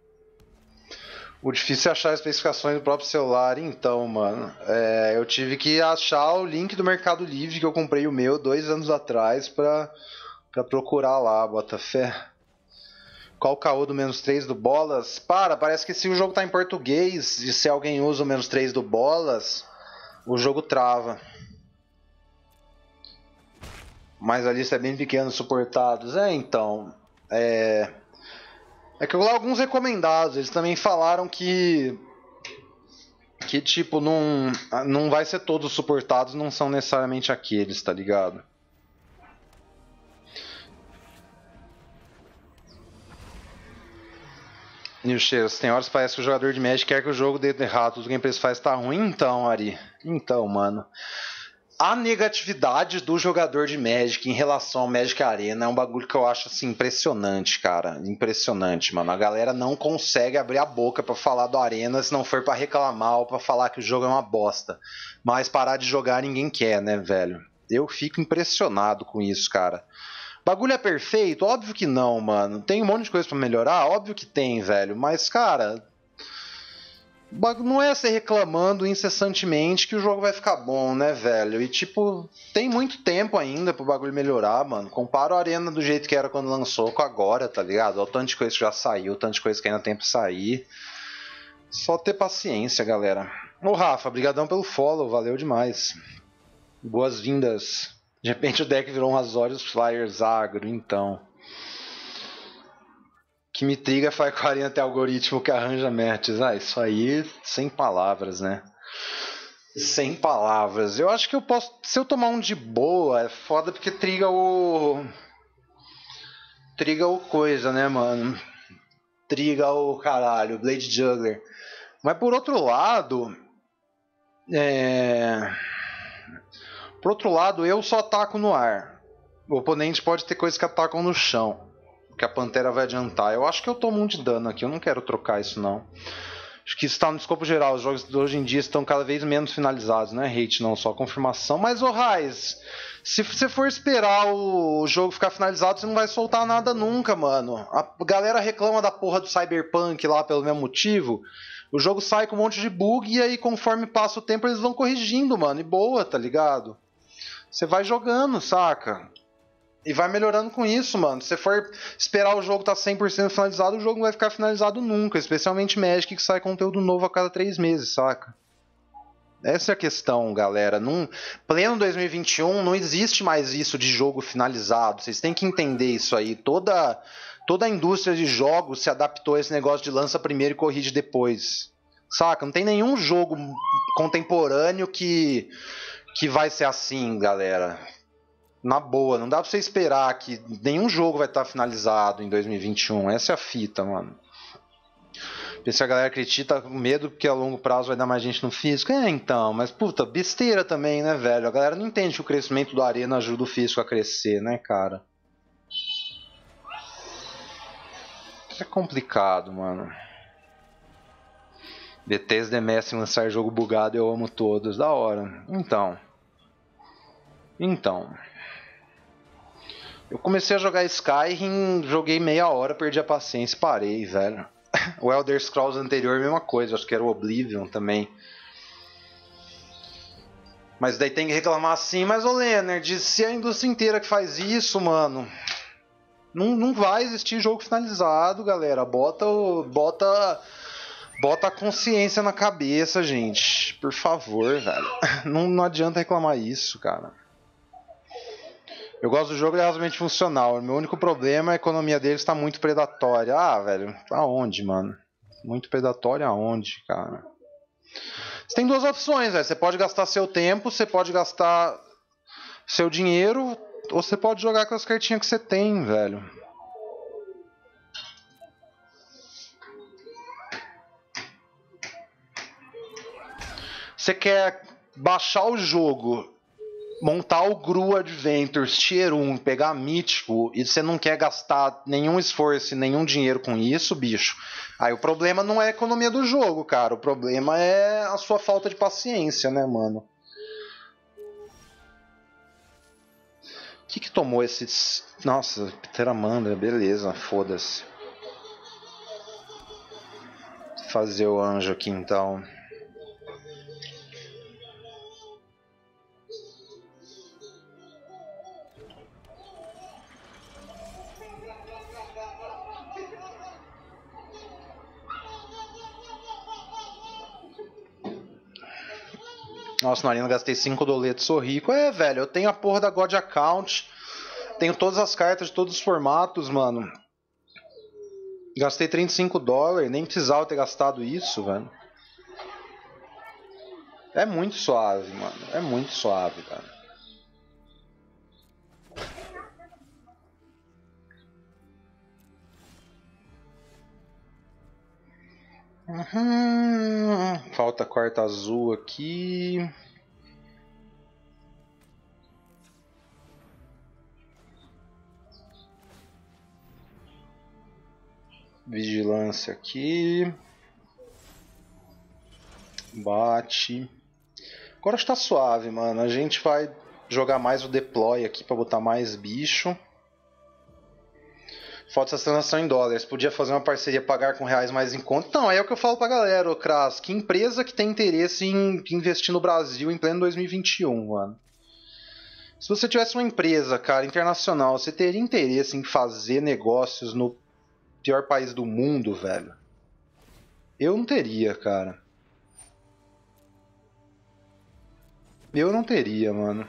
O difícil é achar as especificações do próprio celular. Então, mano, eu tive que achar o link do Mercado Livre que eu comprei o meu 2 anos atrás pra procurar lá, bota fé. Qual o caô do menos 3 do Bolas? Parece que se o jogo tá em português e se alguém usa o menos 3 do Bolas, o jogo trava. Mas a lista é bem pequena, suportados. Então, é que eu vou lá alguns recomendados. Eles também falaram que tipo, não vai ser todos suportados, não são necessariamente aqueles, tá ligado? E o Cheiros, tem horas que parece que o jogador de Magic quer que o jogo dê errado, tudo que a empresa faz tá ruim. Então, Ari, então, mano, a negatividade do jogador de Magic em relação ao Magic Arena é um bagulho que eu acho assim impressionante, cara. Impressionante, mano. A galera não consegue abrir a boca pra falar do Arena se não for pra reclamar ou pra falar que o jogo é uma bosta. Mas parar de jogar ninguém quer, né, velho? Eu fico impressionado com isso, cara. Bagulho é perfeito? Óbvio que não, mano. Tem um monte de coisa pra melhorar? Óbvio que tem, velho. Mas, cara, não é você reclamando incessantemente que o jogo vai ficar bom, né, velho? E, tipo, tem muito tempo ainda pro bagulho melhorar, mano. Compara o Arena do jeito que era quando lançou com agora, tá ligado? Olha o tanto de coisa que já saiu, o tanto de coisa que ainda tem pra sair. Só ter paciência, galera. Ô, Rafa, brigadão pelo follow, valeu demais. Boas-vindas. De repente o deck virou um Azorius Flyers agro, então. Que me intriga faz 40 algoritmo que arranja matches. Isso aí, sem palavras, né? Sem palavras. Eu acho que eu posso... Se eu tomar um de boa, é foda porque triga o coisa, né, mano? Triga o caralho, Blade Juggler. Mas por outro lado... Por outro lado, eu só ataco no ar. O oponente pode ter coisas que atacam no chão, que a Pantera vai adiantar. Eu acho que eu tomo um de dano aqui, eu não quero trocar isso não. Acho que isso está no escopo geral. Os jogos de hoje em dia estão cada vez menos finalizados, não é hate não, só confirmação. Mas, ô Raiz, se você for esperar o jogo ficar finalizado, você não vai soltar nada nunca, mano. A galera reclama da porra do Cyberpunk lá pelo mesmo motivo. O jogo sai com um monte de bug e aí conforme passa o tempo eles vão corrigindo, mano. E boa, tá ligado? Você vai jogando, saca? E vai melhorando com isso, mano. Se você for esperar o jogo tá 100% finalizado, o jogo não vai ficar finalizado nunca. Especialmente Magic, que sai conteúdo novo a cada 3 meses, saca? Essa é a questão, galera. Pleno 2021, não existe mais isso de jogo finalizado. Vocês têm que entender isso aí. Toda a indústria de jogos se adaptou a esse negócio de lança primeiro e corrige depois. Saca? Não tem nenhum jogo contemporâneo que vai ser assim, galera. Na boa, não dá pra você esperar que nenhum jogo vai estar finalizado em 2021. Essa é a fita, mano. Se a galera acredita com medo porque a longo prazo vai dar mais gente no físico. Então, mas puta, besteira também, né, velho? A galera não entende que o crescimento do Arena ajuda o físico a crescer, né, cara? Isso é complicado, mano. Detesto DMS lançar jogo bugado, eu amo todos. Da hora. Então. Eu comecei a jogar Skyrim, joguei meia hora, perdi a paciência e parei, velho. O Elder Scrolls anterior, mesma coisa, acho que era o Oblivion também. Mas daí tem que reclamar assim, mas ô Leonard, se a indústria inteira que faz isso, mano, não vai existir jogo finalizado, galera. Bota a consciência na cabeça, gente. Por favor, velho. Não adianta reclamar isso, cara. Eu gosto do jogo, ele é razoavelmente funcional. O meu único problema é a economia dele está muito predatória. Ah, velho, aonde, mano? Muito predatória aonde, cara? Você tem duas opções, velho. Você pode gastar seu tempo, você pode gastar seu dinheiro, ou você pode jogar com as cartinhas que você tem, velho. Você quer baixar o jogo, montar o Gru Adventures Tier 1, pegar mítico, e você não quer gastar nenhum esforço e nenhum dinheiro com isso, bicho. Aí o problema não é a economia do jogo, cara. O problema é a sua falta de paciência, né, mano? O que tomou esses... Nossa, Pteramandra, beleza, foda-se. Fazer o anjo aqui, então. Nossa, na arena gastei 5 doletos, sou rico. É, velho, eu tenho a porra da God Account. Tenho todas as cartas de todos os formatos, mano. Gastei $35, nem precisava ter gastado isso, velho. É muito suave, mano. É muito suave, velho. Falta quarta azul aqui. Vigilância aqui. Bate. Agora está suave, mano. A gente vai jogar mais o deploy aqui para botar mais bicho. Falta essa transação em dólares. Podia fazer uma parceria, pagar com reais mais em conta. Não, é o que eu falo pra galera, ô Kras. Que empresa que tem interesse em investir no Brasil em pleno 2021, mano? Se você tivesse uma empresa, cara, internacional, você teria interesse em fazer negócios no pior país do mundo, velho? Eu não teria, cara. Eu não teria, mano.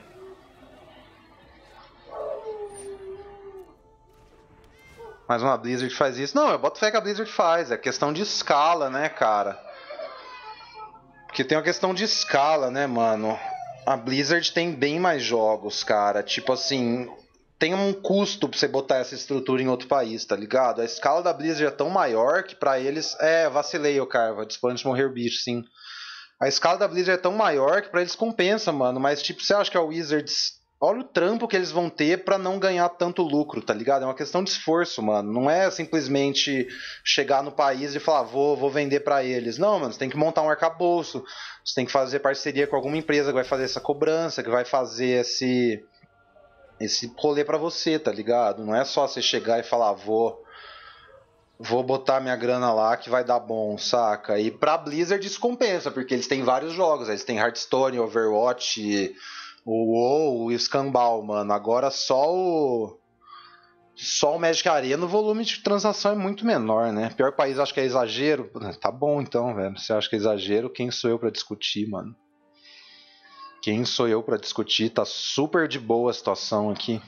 Mas uma Blizzard faz isso. Não, eu boto fé que a Blizzard faz. É questão de escala, né, cara? Porque tem uma questão de escala, né, mano? A Blizzard tem bem mais jogos, cara. Tipo assim, tem um custo pra você botar essa estrutura em outro país, tá ligado? A escala da Blizzard é tão maior que pra eles... É, vacilei, ô Carva. Disponível de morrer o bicho, sim. A escala da Blizzard é tão maior que pra eles compensa, mano. Mas, tipo, você acha que a Wizards... Olha o trampo que eles vão ter pra não ganhar tanto lucro, tá ligado? É uma questão de esforço, mano. Não é simplesmente chegar no país e falar, vou vender pra eles. Não, mano, você tem que montar um arcabouço. Você tem que fazer parceria com alguma empresa que vai fazer essa cobrança, que vai fazer esse rolê pra você, tá ligado? Não é só você chegar e falar, vou botar minha grana lá que vai dar bom, saca? E pra Blizzard isso compensa, porque eles têm vários jogos. Eles têm Hearthstone, Overwatch, o WoW e o Scamball, mano. Agora só o Magic Arena, o volume de transação é muito menor, né? Pior país, acho que é exagero. Tá bom então, velho. Você acha que é exagero? Quem sou eu pra discutir, mano? Quem sou eu pra discutir? Tá super de boa a situação aqui.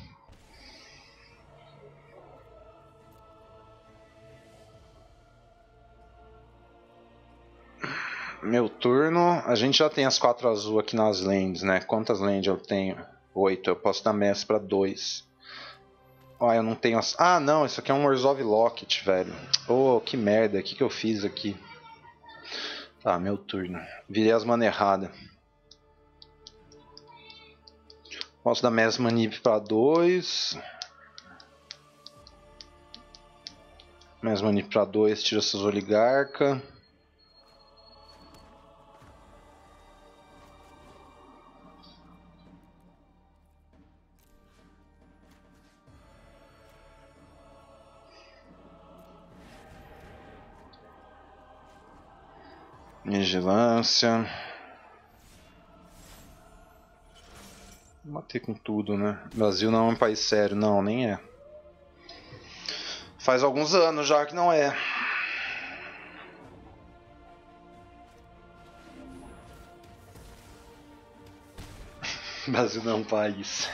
Meu turno. A gente já tem as 4 azul aqui nas lands, né? Quantas lands eu tenho? 8. Eu posso dar mess pra 2. Ah, eu não tenho as... Ah, não. Isso aqui é um Orzhov Locket, velho. Oh, que merda. O que eu fiz aqui? Tá, meu turno. Virei as manas erradas. Posso dar mess manip pra 2. Mess manip pra 2. Tira essas oligarcas. Vigilância. Matei com tudo, né? Brasil não é um país sério. Não, nem é. Faz alguns anos já que não é. Brasil não é um país.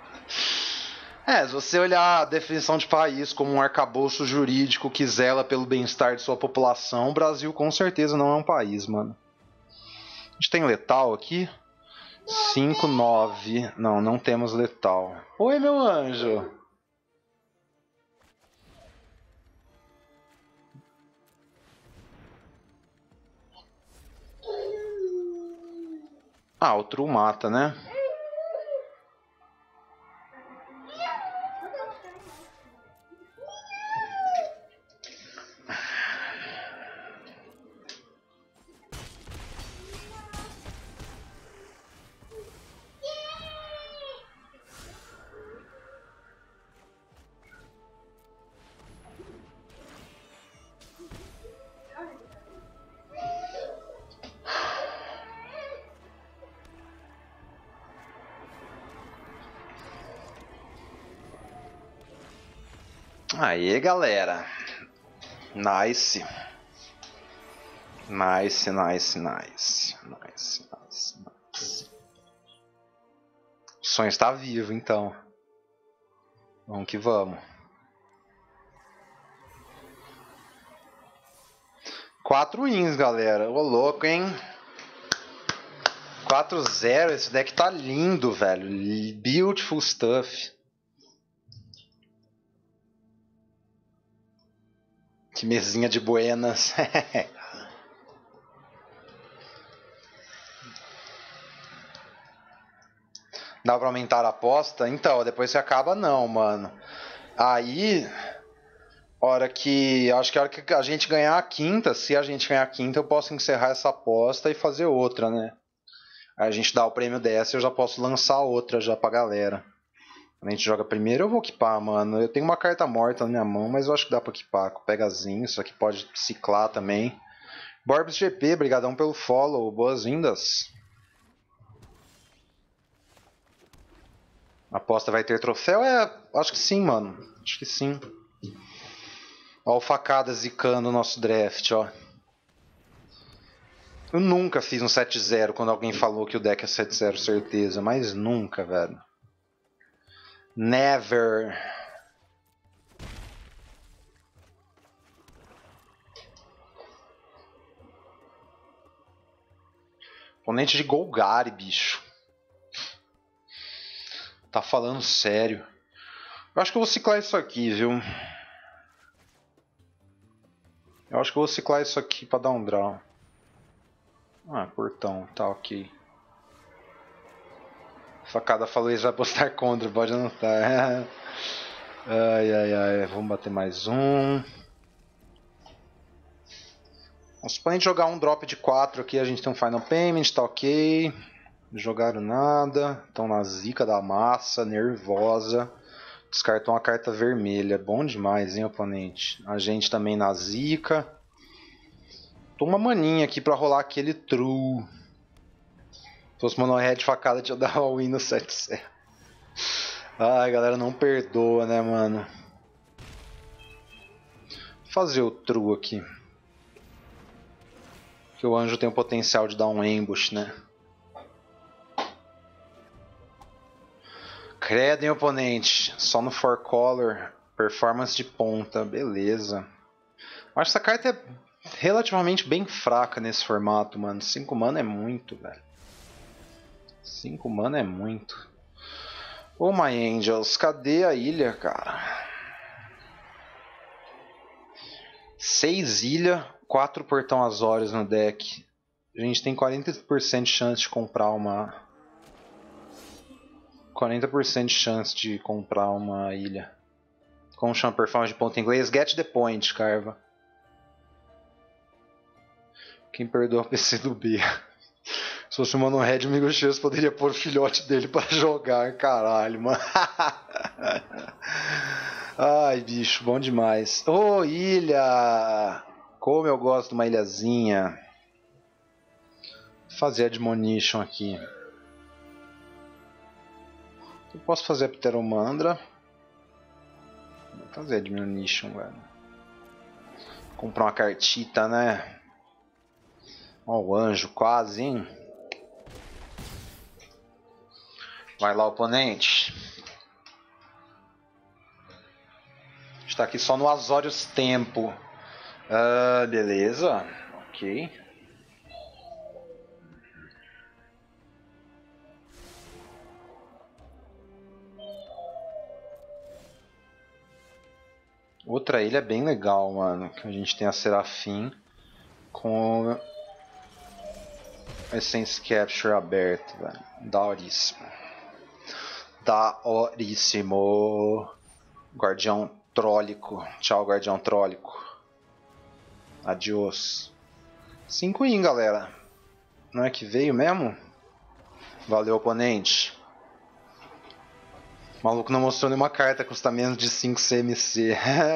Se você olhar a definição de país como um arcabouço jurídico que zela pelo bem-estar de sua população, o Brasil com certeza não é um país, mano. A gente tem letal aqui? 5, 9. Não, não temos letal. Oi, meu anjo. Ah, o True mata, né? Aê, galera. Nice. Nice, nice, nice. Nice, nice, nice. O sonho está vivo, então. Vamos que vamos. 4 wins, galera. Ô, louco, hein? 4-0. Esse deck tá lindo, velho. Beautiful stuff. Que mesinha de buenas. Dá pra aumentar a aposta? Então, depois você acaba não, mano. Aí, acho que a hora que a gente ganhar a quinta, se a gente ganhar a quinta, eu posso encerrar essa aposta e fazer outra, né? Aí a gente dá o prêmio dessa e eu já posso lançar outra já pra galera. Quando a gente joga primeiro, eu vou equipar, mano. Eu tenho uma carta morta na minha mão, mas eu acho que dá pra equipar com o Pegazinho. Isso aqui pode ciclar também. Borbs GP, brigadão pelo follow. Boas-vindas. A aposta vai ter troféu? Acho que sim, mano. Acho que sim. Ó o facada zicando o nosso draft, ó. Eu nunca fiz um 7-0 quando alguém falou que o deck é 7-0 certeza. Mas nunca, velho. Never. Oponente de Golgari, bicho. Tá falando sério. Eu acho que eu vou ciclar isso aqui, viu? Eu acho que eu vou ciclar isso aqui pra dar um draw. Ah, portão, tá ok. Facada falou isso, vai postar contra, pode anotar. Ai, ai, ai, vamos bater mais um. Se a gente jogar um drop de 4 aqui, a gente tem um Final Payment, tá ok. Não jogaram nada, estão na zica da massa, nervosa. Descartou uma carta vermelha, bom demais, hein, oponente. A gente também na zica. Tô uma maninha aqui pra rolar aquele true. Se fosse mono red facada, tinha dado all win no 7-0. Ai, galera, não perdoa, né, mano. Vou fazer o true aqui. Que o anjo tem o potencial de dar um ambush, né? Credo, hein, oponente. Só no 4-color. Performance de ponta. Beleza. Acho que essa carta é relativamente bem fraca nesse formato, mano. 5 mana é muito, velho. 5 mana é muito. Oh, my angels. Cadê a ilha, cara? 6 ilha, 4 portão Azorius no deck. A gente tem 40% de chance de comprar uma... 40% de chance de comprar uma ilha. Como chama performance de ponto em inglês? Get the point, Carva. Quem perdoa o PC do B. Se fosse o Mano Red, o Migo Chess poderia pôr o filhote dele pra jogar. Caralho, mano. Ai, bicho, bom demais. Ô, ilha! Como eu gosto de uma ilhazinha. fazer Admonition aqui. Eu posso fazer a Pteromandra. Vou fazer Admonition, velho. Comprar uma cartita, né? Ó, o anjo, quase, hein? Vai lá, oponente. Está aqui só no Azorius Tempo. Beleza. Ok. Outra ilha bem legal, mano. A gente tem a Serafim com Essence Capture aberto, velho. Daoríssimo. Daoríssimo. Guardião Trólico. Tchau, Guardião Trólico. Adiós. 5 in, galera. Não é que veio mesmo? Valeu, oponente. O maluco não mostrou nenhuma carta, custa menos de 5 CMC.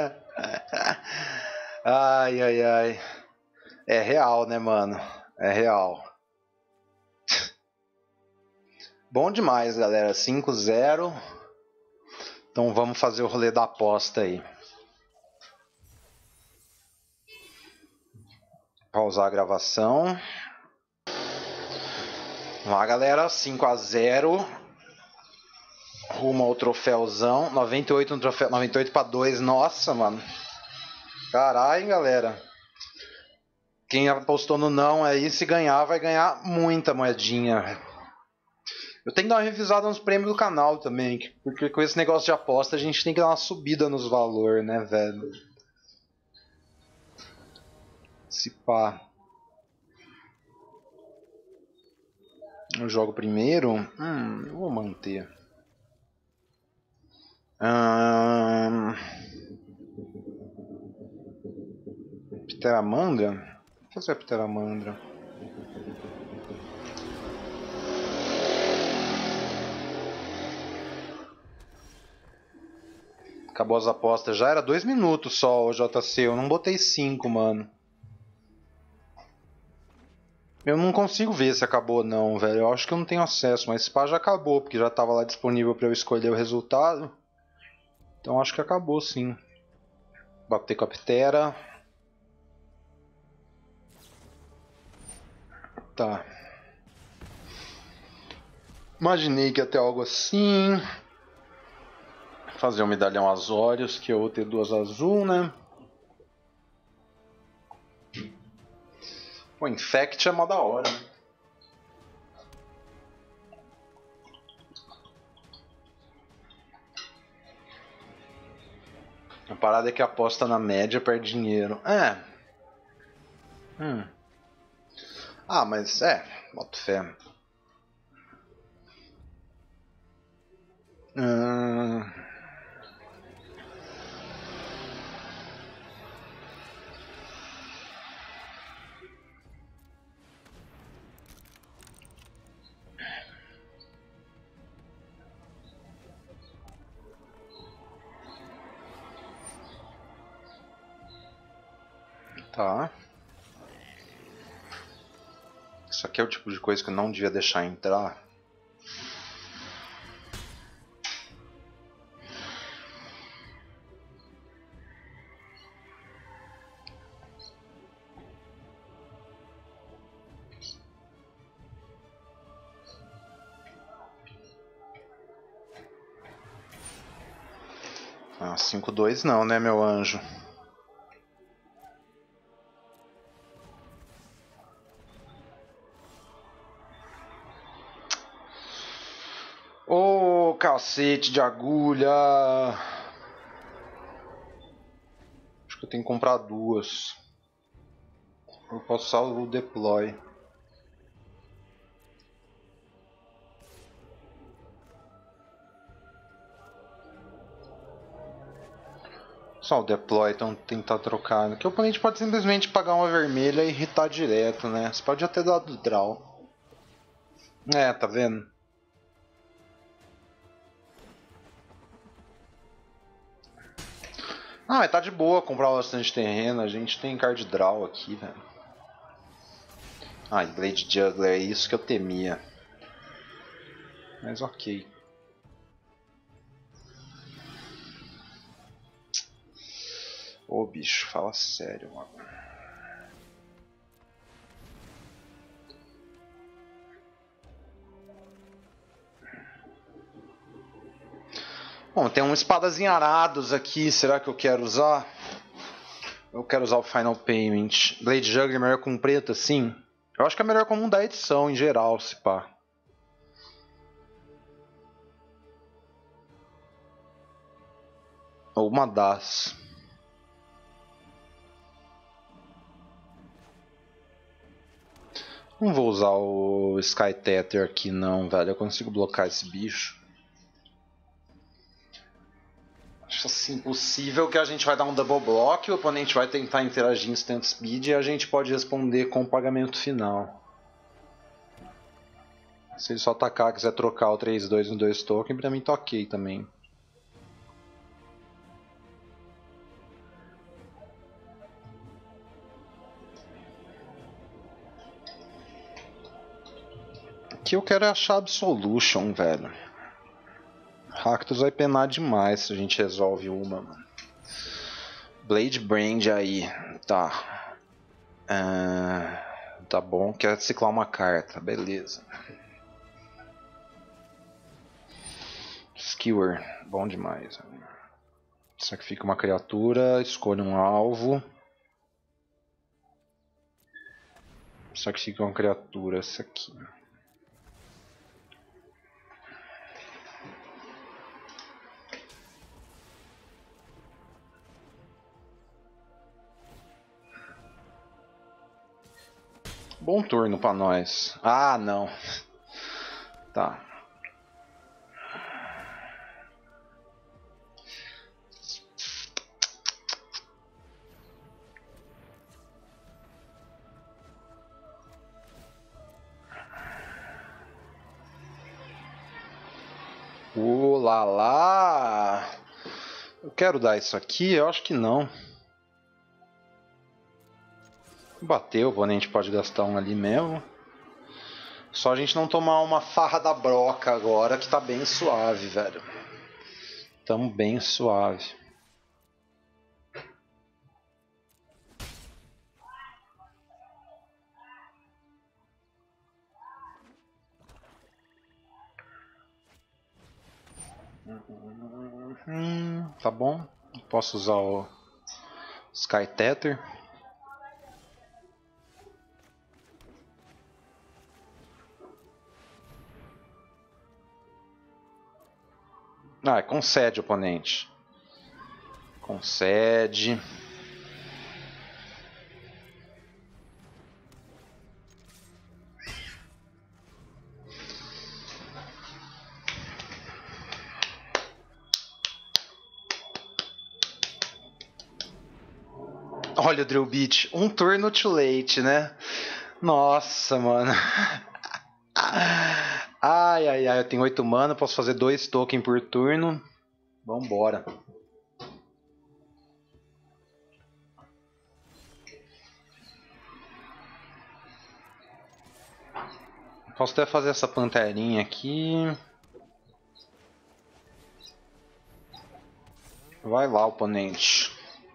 Ai, ai, ai. É real, né, mano? É real. Bom demais, galera. 5-0. Então vamos fazer o rolê da aposta aí. Pausar a gravação. Vamos lá, galera. 5-0. Rumo ao troféuzão. 98 no troféu. 98 para 2. Nossa, mano. Caralho, galera. Quem apostou no não aí, se ganhar, vai ganhar muita moedinha. Eu tenho que dar uma revisada nos prêmios do canal também. Porque com esse negócio de aposta, a gente tem que dar uma subida nos valores, né, velho? Se pá. Eu jogo primeiro. Eu vou manter. Pteramandra? Vou fazer a Pteramandra. Acabou as apostas já? Era 2 minutos só o JC. Eu não botei 5, mano. Eu não consigo ver se acabou não, velho. Eu acho que eu não tenho acesso, mas esse pá já acabou, porque já estava lá disponível para eu escolher o resultado. Então acho que acabou sim. Bater com a Ptera. Tá. Imaginei que ia ter algo assim. Fazer um medalhão Azorius, que eu vou ter 2 azul, né? Pô, Infect é mó da hora, né? A parada é que aposta na média perde dinheiro. Ah, mas boto fé. Tá. Isso aqui é o tipo de coisa que eu não devia deixar entrar. Ah, 5-2 não, né, meu anjo? Ô, cacete de agulha! Acho que eu tenho que comprar 2. Eu posso usar o deploy. Só o deploy, então tentar trocar. Porque o oponente pode simplesmente pagar uma vermelha e irritar direto, né? Você pode até dar do draw. Tá vendo? Ah, mas tá de boa comprar bastante terreno. A gente tem card draw aqui, velho. Ai, Blade Juggler, é isso que eu temia. Mas ok. Ô bicho, fala sério, mano. Bom, tem um espadas em arados aqui, será que eu quero usar? Eu quero usar o Final Payment. Blade Juggler é melhor com preto assim? Eu acho que é melhor comum da edição em geral, se pá. Ou uma das. Não vou usar o Sky Tether aqui não, velho. Eu consigo blocar esse bicho. Acho assim possível que a gente vai dar um double block, o oponente vai tentar interagir em instant speed e a gente pode responder com o pagamento final. Se ele só atacar e quiser trocar o 3-2 no 2 token, pra mim tá ok também. Aqui eu quero achar Absolution, velho. Rakdos vai penar demais se a gente resolve uma, mano. Blade Brand aí, tá. Tá bom, quer ciclar uma carta, beleza. Skewer, bom demais. Sacrifica uma criatura, escolha um alvo. Sacrifica uma criatura, essa aqui. Bom turno pra nós. Ah, não. Tá. Lá lá. Eu quero dar isso aqui? Eu acho que não. Bateu, o oponente pode gastar um ali mesmo. Só a gente não tomar uma farra da broca agora, que tá bem suave, velho. Tamo bem suave. Tá bom. Posso usar o Sky Tether. Ah, concede, oponente. Concede. Olha o Drill Beat, um turno too late, né? Nossa, mano. Ai, ai, ai, eu tenho 8 mana, posso fazer 2 tokens por turno. Vambora. Posso até fazer essa panterinha aqui. Vai lá, oponente.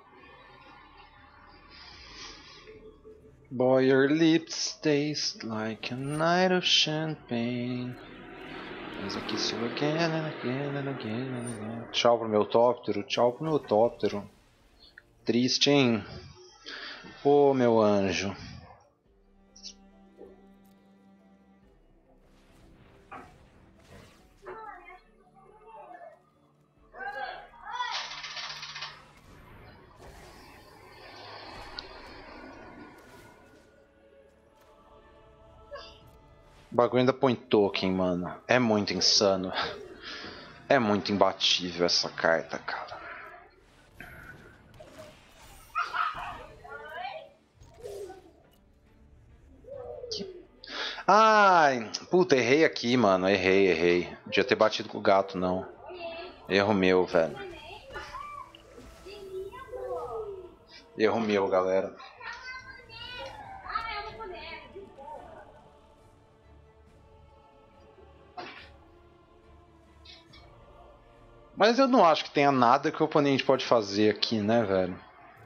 Boy, your lips taste like a night of champagne. Mas I kiss you again and again and again and again. Tchau pro meu tóptero, tchau pro meu tóptero. Triste, hein? Ô, meu anjo. O bagulho ainda põe token, mano. É muito insano. É muito imbatível essa carta, cara. Ai, puta, errei aqui, mano. Errei. Podia ter batido com o gato, não. Erro meu, velho. Erro meu, galera. Mas eu não acho que tenha nada que o oponente pode fazer aqui, né, velho?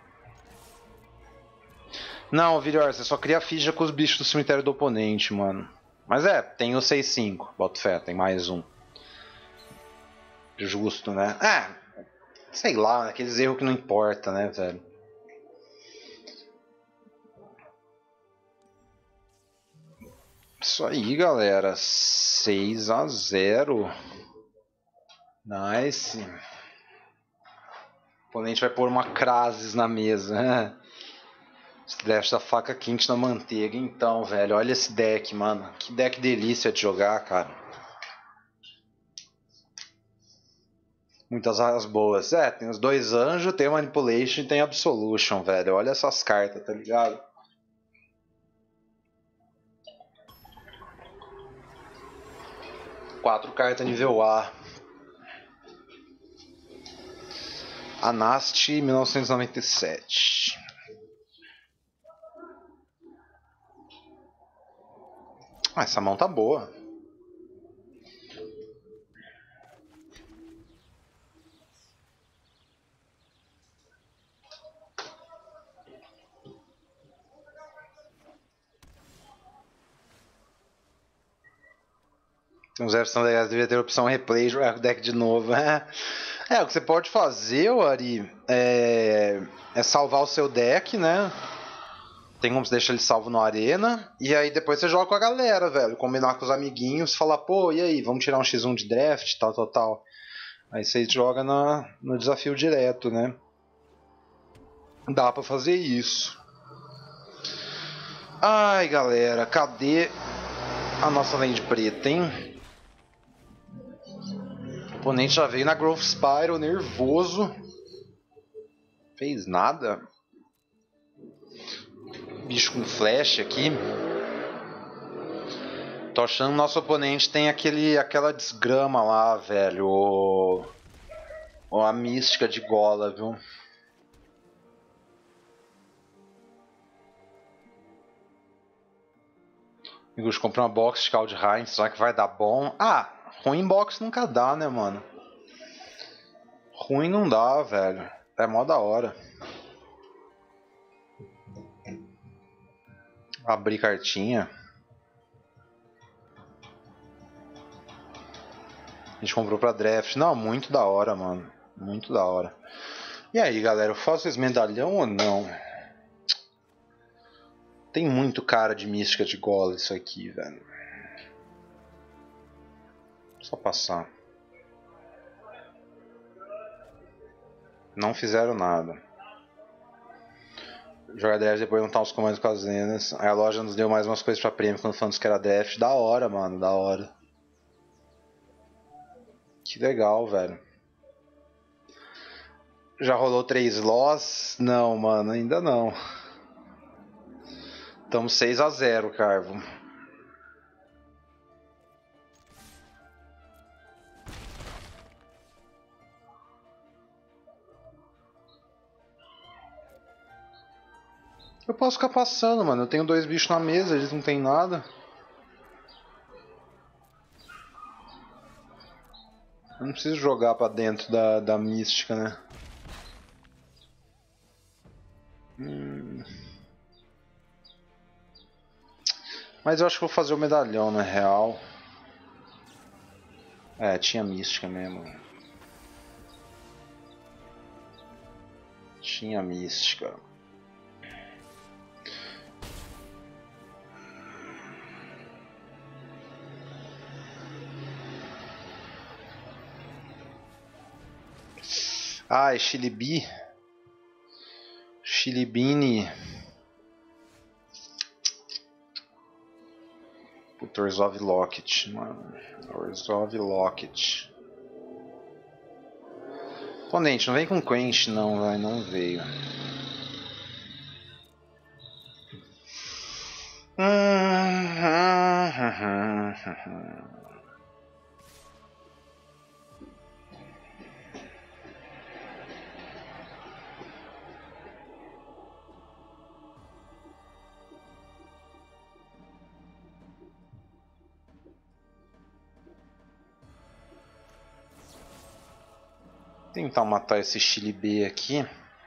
Não, Virior, você só cria ficha com os bichos do cemitério do oponente, mano. Mas tem o 6-5, boto fé, tem mais um. Justo, né? Sei lá, aqueles erros que não importa, né, velho? Isso aí, galera. 6-0. Nice. O oponente vai pôr uma Krasis na mesa. Esse draft da faca quente na manteiga. Então, velho, olha esse deck, mano. Que deck delícia de jogar, cara. Muitas raras boas. Tem os dois anjos, tem Manipulation e tem Absolution, velho. Olha essas cartas, tá ligado? Quatro cartas nível A. Anast 1997. Essa mão tá boa. Tem uns versões legais, devia ter a opção replay, jogar o deck de novo. O que você pode fazer, Ari, é salvar o seu deck, né? Tem como você deixar ele salvo na arena. E aí depois você joga com a galera, velho. Combinar com os amiguinhos, falar, pô, e aí, vamos tirar um X1 de draft, tal. Aí você joga no desafio direto, né? Dá pra fazer isso. Ai, galera, cadê a nossa lente preta, hein? O oponente já veio na Growth Spiral, nervoso. Fez nada. Bicho com flash aqui. Tô achando que nosso oponente tem aquela desgrama lá, velho. A mística de gola, viu? Amigos, comprei uma box de Kaldheim, será que vai dar bom? Ruim box nunca dá, né, mano? Ruim não dá, velho. É mó da hora. Abrir cartinha. A gente comprou pra draft. Não, muito da hora, mano. Muito da hora. E aí, galera, eu faço esse medalhão ou não? Tem muito cara de mística de gola isso aqui, velho. Só passar. Não fizeram nada. Jogar draft depois não tá os comandos com as lendas. Aí a loja nos deu mais umas coisas pra prêmio quando falamos que era draft. Da hora, mano, da hora. Que legal, velho. Já rolou 3 loss? Não, mano, ainda não. Estamos 6-0, Carvo. Eu posso ficar passando, mano. Eu tenho 2 bichos na mesa, eles não tem nada. Eu não preciso jogar pra dentro da mística, né? Mas eu acho que vou fazer o medalhão, na real. Tinha mística mesmo. Tinha mística. É Shilibi. Shilibini. Puta, Orzhov Locket, mano. Orzhov Locket. Oponente, não vem com Quench não, vai, não veio. Tentar matar esse Chile B aqui.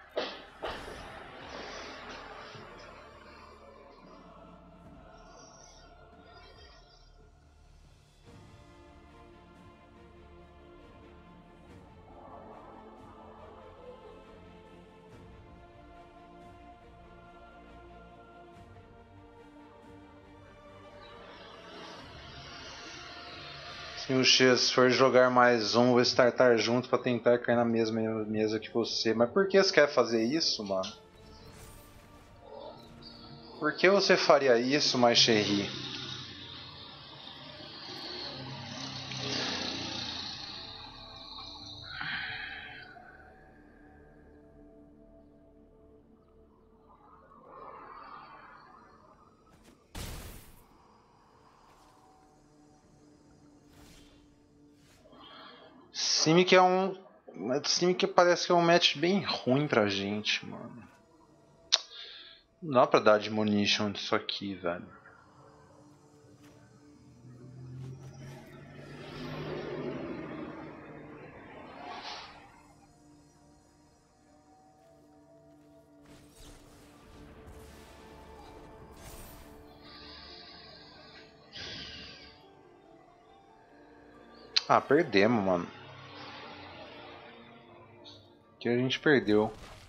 Se o X for jogar mais um, vou startar junto pra tentar cair na mesma mesa que você. Mas por que você quer fazer isso, mano? Por que você faria isso, Macherry? Simic é um. Simic parece que é um match bem ruim pra gente, mano. Não dá pra dar admonition disso aqui, velho. Ah, perdemos, mano. Que a gente perdeu.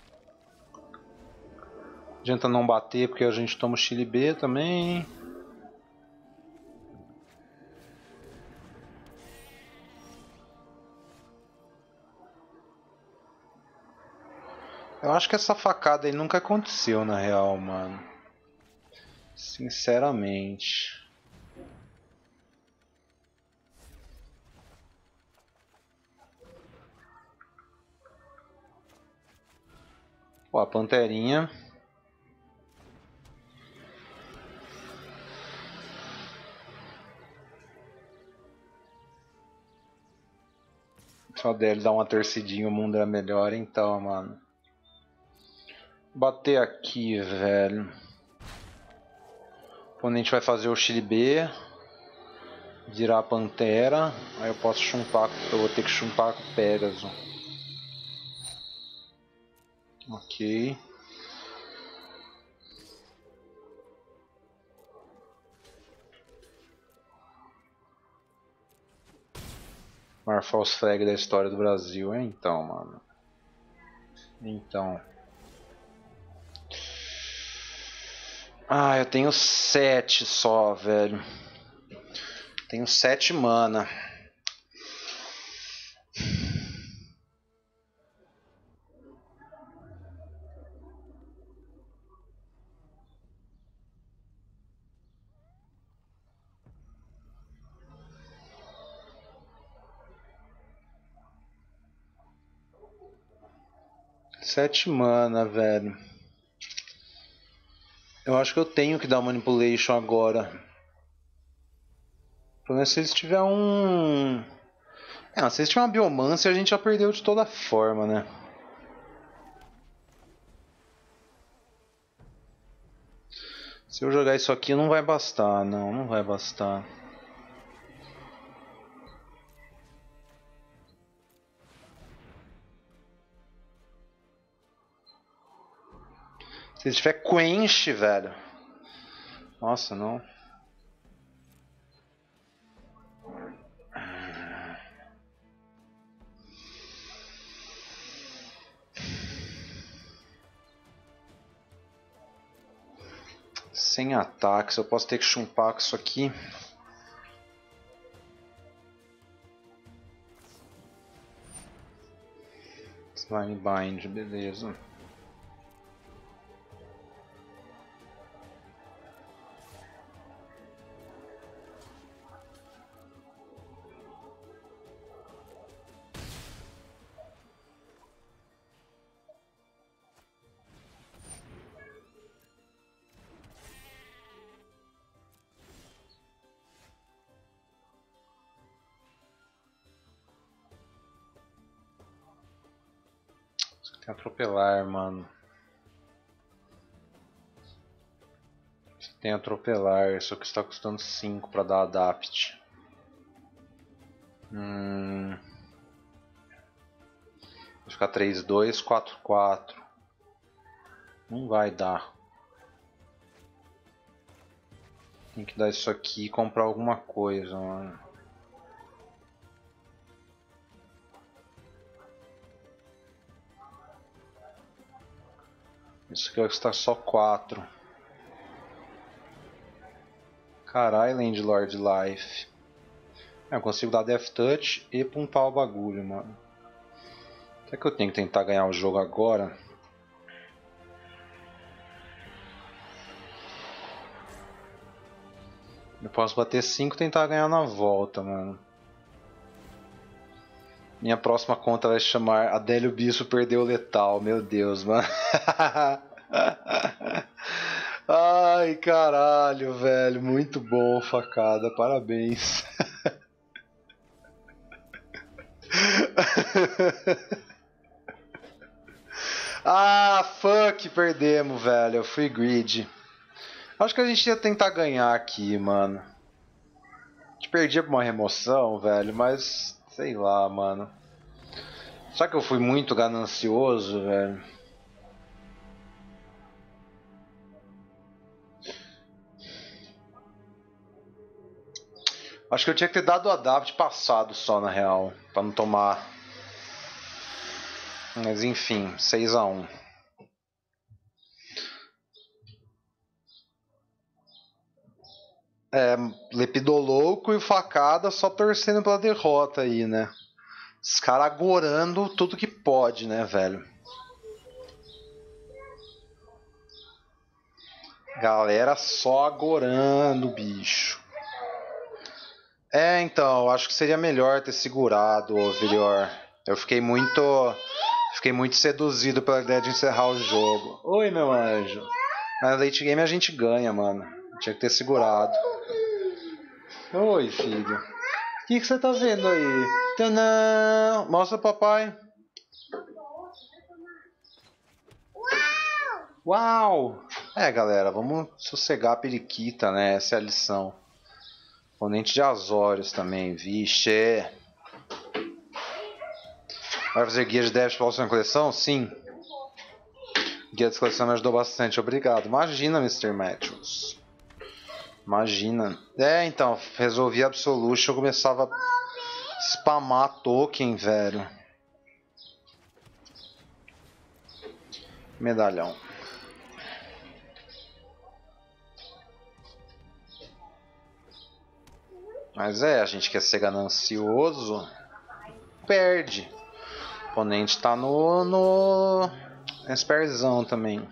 Adianta não bater porque a gente toma o Chile B também. Eu acho que essa facada aí nunca aconteceu na real, mano. Sinceramente. Pô, a Panterinha. Só dele dar uma torcidinha, o mundo era melhor, então, mano. Bater aqui, velho. O oponente vai fazer o Chile B. Virar a Pantera. Aí eu posso chumpar. Eu vou ter que chumpar com o Pegasus. Ok. Maior false flag da história do Brasil, hein? Então, mano. Então. Ah, eu tenho 7 só, velho. Tenho 7 mana. Sete mana, velho. Eu acho que eu tenho que dar Manipulation agora. Pelo menos se eles tiver um... se eles tiver uma Biomancer, a gente já perdeu de toda forma, né? Se eu jogar isso aqui não vai bastar, não vai bastar. Se tiver Quench, velho. Nossa, não. Sem ataques, eu posso ter que chumpar com isso aqui. Slime Bind, beleza. Tem atropelar, mano. Tem atropelar, só que está custando 5 para dar adapt. ficar 3-2, 4-4. Não vai dar. Tem que dar isso aqui e comprar alguma coisa, mano. Isso aqui vai custar só 4. Caralho, Landlord Life. Eu consigo dar Death Touch e pumpar o bagulho, mano. Será que eu tenho que tentar ganhar o jogo agora? Eu posso bater 5 e tentar ganhar na volta, mano. Minha próxima conta vai se chamar Adélio Bisso Perdeu o Letal. Meu Deus, mano. Ai, caralho, velho. Muito bom, facada. Parabéns. Ah, fuck, perdemos, velho. Eu fui greedy. Acho que a gente ia tentar ganhar aqui, mano. A gente perdia por uma remoção, velho, mas sei lá, mano. Será que eu fui muito ganancioso, velho? Acho que eu tinha que ter dado o adapt passado só, na real, pra não tomar. Mas enfim, 6-1. É, Lepidoloco e facada só torcendo pela derrota aí, né? Os caras agorando tudo que pode, né, velho? Galera só agorando, bicho. É, então, acho que seria melhor ter segurado o Vilior. Eu fiquei muito seduzido pela ideia de encerrar o jogo. Oi, meu anjo. Na late game a gente ganha, mano. Tinha que ter segurado. Oi, filho. O que você tá vendo aí? Tadã! Mostra, papai. Uau! É, galera, vamos sossegar a periquita, né? Essa é a lição. Oponente de Azorius também, vixe. Vai fazer guia de devs para a próxima coleção? Sim. Guia de coleção me ajudou bastante, obrigado. Imagina, Mr. Matthews. Imagina. É, então, resolvi Absolution, eu começava a spamar token, velho. Medalhão. Mas é, a gente quer ser ganancioso, perde. O oponente tá no Esperzão também.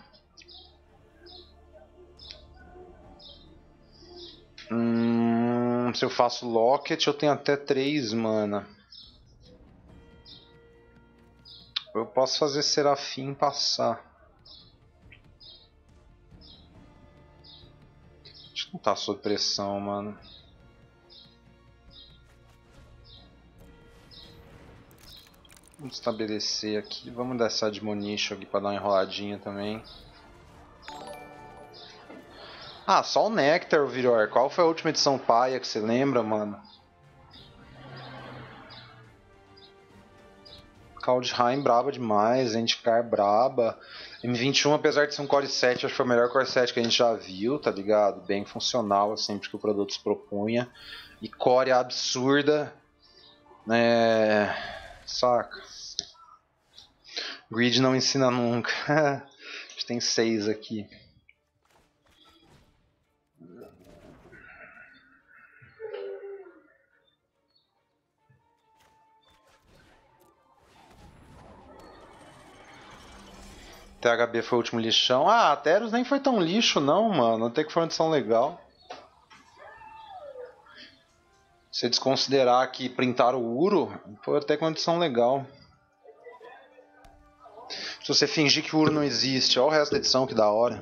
Se eu faço Locket, eu tenho até 3 mana. Eu posso fazer Serafim e passar. Acho que não tá sob pressão, mano. Vamos estabelecer aqui. Vamos dar essa Admonition aqui pra dar uma enroladinha também. Ah, só o Nectar, Viror. Qual foi a última edição paia que você lembra, mano? Kaldheim braba demais, Zendikar braba. M21, apesar de ser um Core 7, acho que foi o melhor Core 7 que a gente já viu, tá ligado? Bem funcional, sempre que o produto se propunha. E Core absurda. Saca? Grid não ensina nunca. A gente tem 6 aqui. THB foi o último lixão. Ah, a Teros nem foi tão lixo não, mano. Até que foi uma edição legal. Se desconsiderar que printaram o Uro, foi até com uma edição legal. Se você fingir que o Uro não existe, olha o resto da edição, que da hora.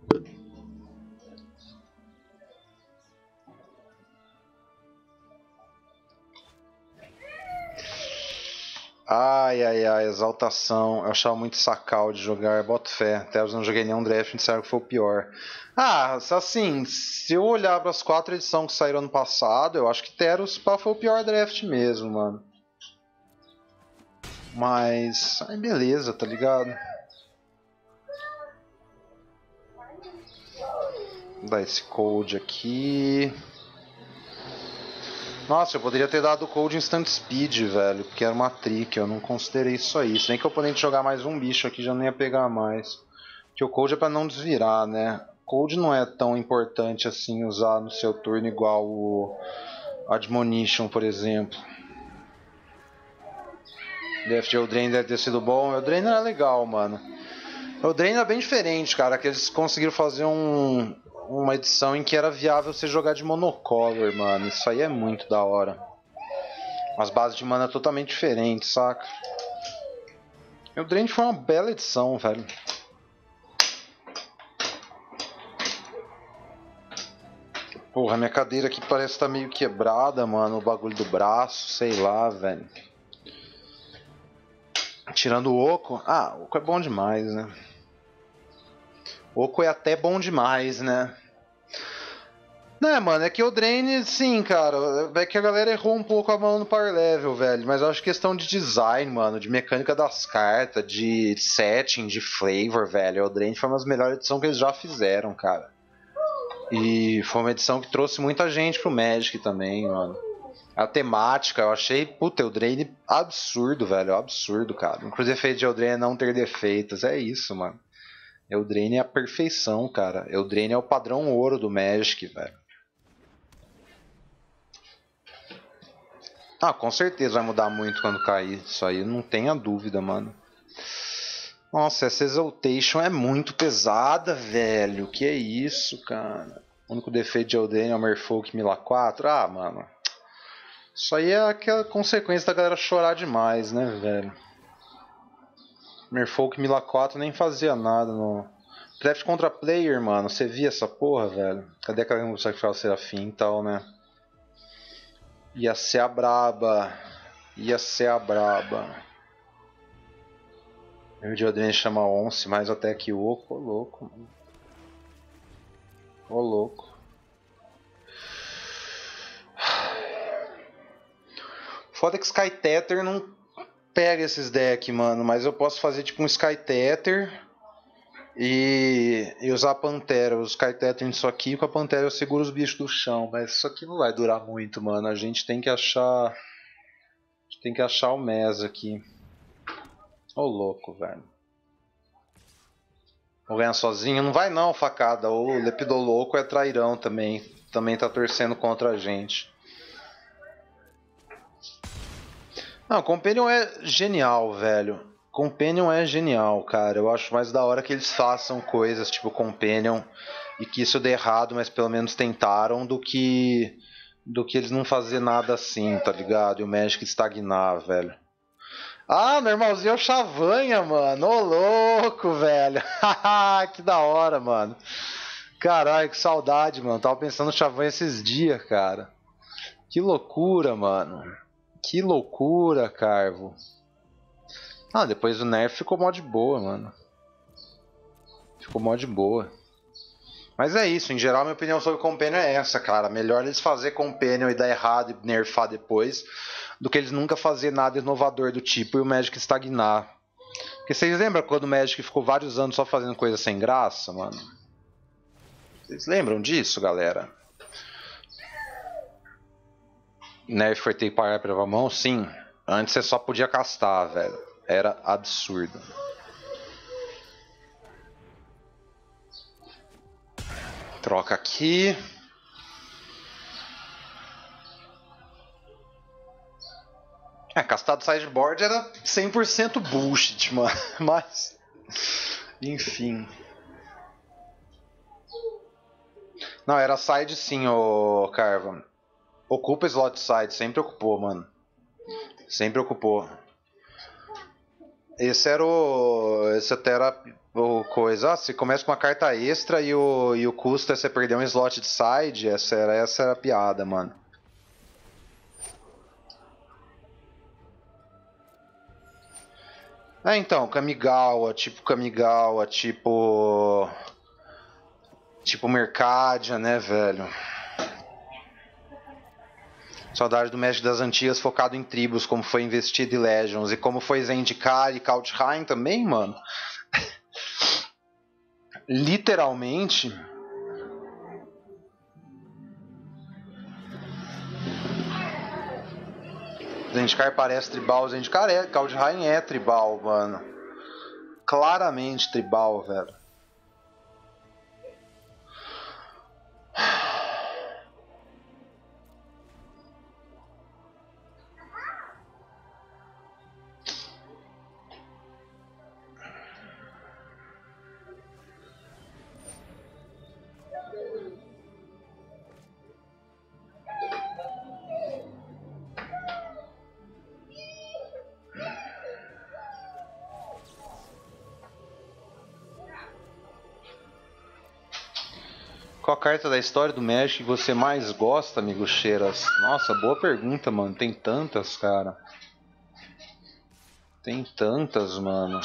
Ai, ai, ai, exaltação. Eu achava muito sacal de jogar, boto fé. Até eu não joguei nenhum draft, não disseram que foi o pior. Ah, assim, se eu olhar para as 4 edições que saíram ano passado, eu acho que Teros foi o pior draft mesmo, mano. Mas, aí beleza, tá ligado? Vou dar esse cold aqui. Nossa, eu poderia ter dado o cold instant speed, velho, porque era uma trick, eu não considerei isso aí. Se nem que eu oponente jogar mais um bicho aqui, já não ia pegar mais. Porque o cold é pra não desvirar, né? Cold não é tão importante assim usar no seu turno igual o Admonition, por exemplo. DFG Eldraine deve ter sido bom. O Eldraine era legal, mano. O Eldraine é bem diferente, cara, que eles conseguiram fazer uma edição em que era viável você jogar de monocolor, mano. Isso aí é muito da hora. As bases de mana totalmente diferentes, saca? O Eldraine foi uma bela edição, velho. Porra, minha cadeira aqui parece estar meio quebrada, mano. O bagulho do braço, sei lá, velho. Tirando o Oco. Ah, o Oco é bom demais, né? O Oco é até bom demais, né? Não, mano, é que o Drain, sim, cara, é que a galera errou um pouco a mão no Power Level, velho, mas eu acho questão de design, mano, de mecânica das cartas, de setting, de flavor, velho, o Drain foi uma das melhores edições que eles já fizeram, cara. E foi uma edição que trouxe muita gente pro Magic também, mano. A temática, eu achei, puta, o Drain absurdo, velho, absurdo, cara. Inclusive, o defeito de Eldraine é não ter defeitos, é isso, mano. Eldraine é a perfeição, cara. Eldraine é o padrão ouro do Magic, velho. Ah, com certeza vai mudar muito quando cair. Isso aí não tenha dúvida, mano. Nossa, essa Exaltation é muito pesada, velho. Que é isso, cara? O único defeito de Eldraine é o Merfolk Mila 4. Ah, mano. Isso aí é aquela consequência da galera chorar demais, né, velho? Merfolk Mila 4 nem fazia nada no... Draft contra player, mano. Você via essa porra, velho? Cadê aquela que não sacrificar o Serafim e tal, né? Ia ser a braba. Ia ser a braba. O de Eldraine chama Once, mais até que o Oco. Ô louco, mano. Ô louco. Foda que Sky Tether não pega esses decks, mano. Mas eu posso fazer tipo um Sky Tether e usar a Pantera. Os Sky Tether nisso aqui, com a Pantera eu seguro os bichos do chão. Mas isso aqui não vai durar muito, mano. A gente tem que achar. Tem que achar o Mez aqui. Ô louco, velho. Vou ganhar sozinho? Não vai não, facada. O Lepidoloco é trairão também. Também tá torcendo contra a gente. Não, Companion é genial, velho. Companion é genial, cara. Eu acho mais da hora que eles façam coisas tipo Companion e que isso dê errado, mas pelo menos tentaram, do que eles não fazer nada assim, tá ligado? E o Magic estagnar, velho. Ah, normalzinho é o Chavanha, mano. Ô louco, velho. Que da hora, mano. Caralho, que saudade, mano. Tava pensando no Chavanha esses dias, cara. Que loucura, mano. Que loucura, Carvo. Ah, depois do nerf ficou mó de boa, mano. Ficou mó de boa. Mas é isso, em geral minha opinião sobre Companion é essa, cara. Melhor eles fazer Companion e dar errado e nerfar depois, do que eles nunca fazer nada inovador do tipo e o Magic estagnar. Porque vocês lembram quando o Magic ficou vários anos só fazendo coisa sem graça, mano? Vocês lembram disso, galera? Nerf foi ter para a mão? Sim. Antes você só podia castar, velho. Era absurdo. Troca aqui. Castar do sideboard era 100% bullshit, mano. Mas... enfim. Não, era side sim, ô Carva. Ocupa slot side, sempre ocupou, mano. Sempre ocupou. Esse até era o coisa. Ah, você começa com uma carta extra e o custo é você perder um slot de side. Essa era a piada, mano. Então, Kamigawa, tipo Mercadia, né, velho? Saudade do Magic das antigas focado em tribos, como foi Investido e Legends. E como foi Zendikar e Kaldheim também, mano. Literalmente. Zendikar parece tribal. Zendikar é. Kaldheim é tribal, mano. Claramente tribal, velho. Qual carta da história do Magic que você mais gosta, amigo Cheiras? Nossa, boa pergunta, mano. Tem tantas, cara. Tem tantas, mano.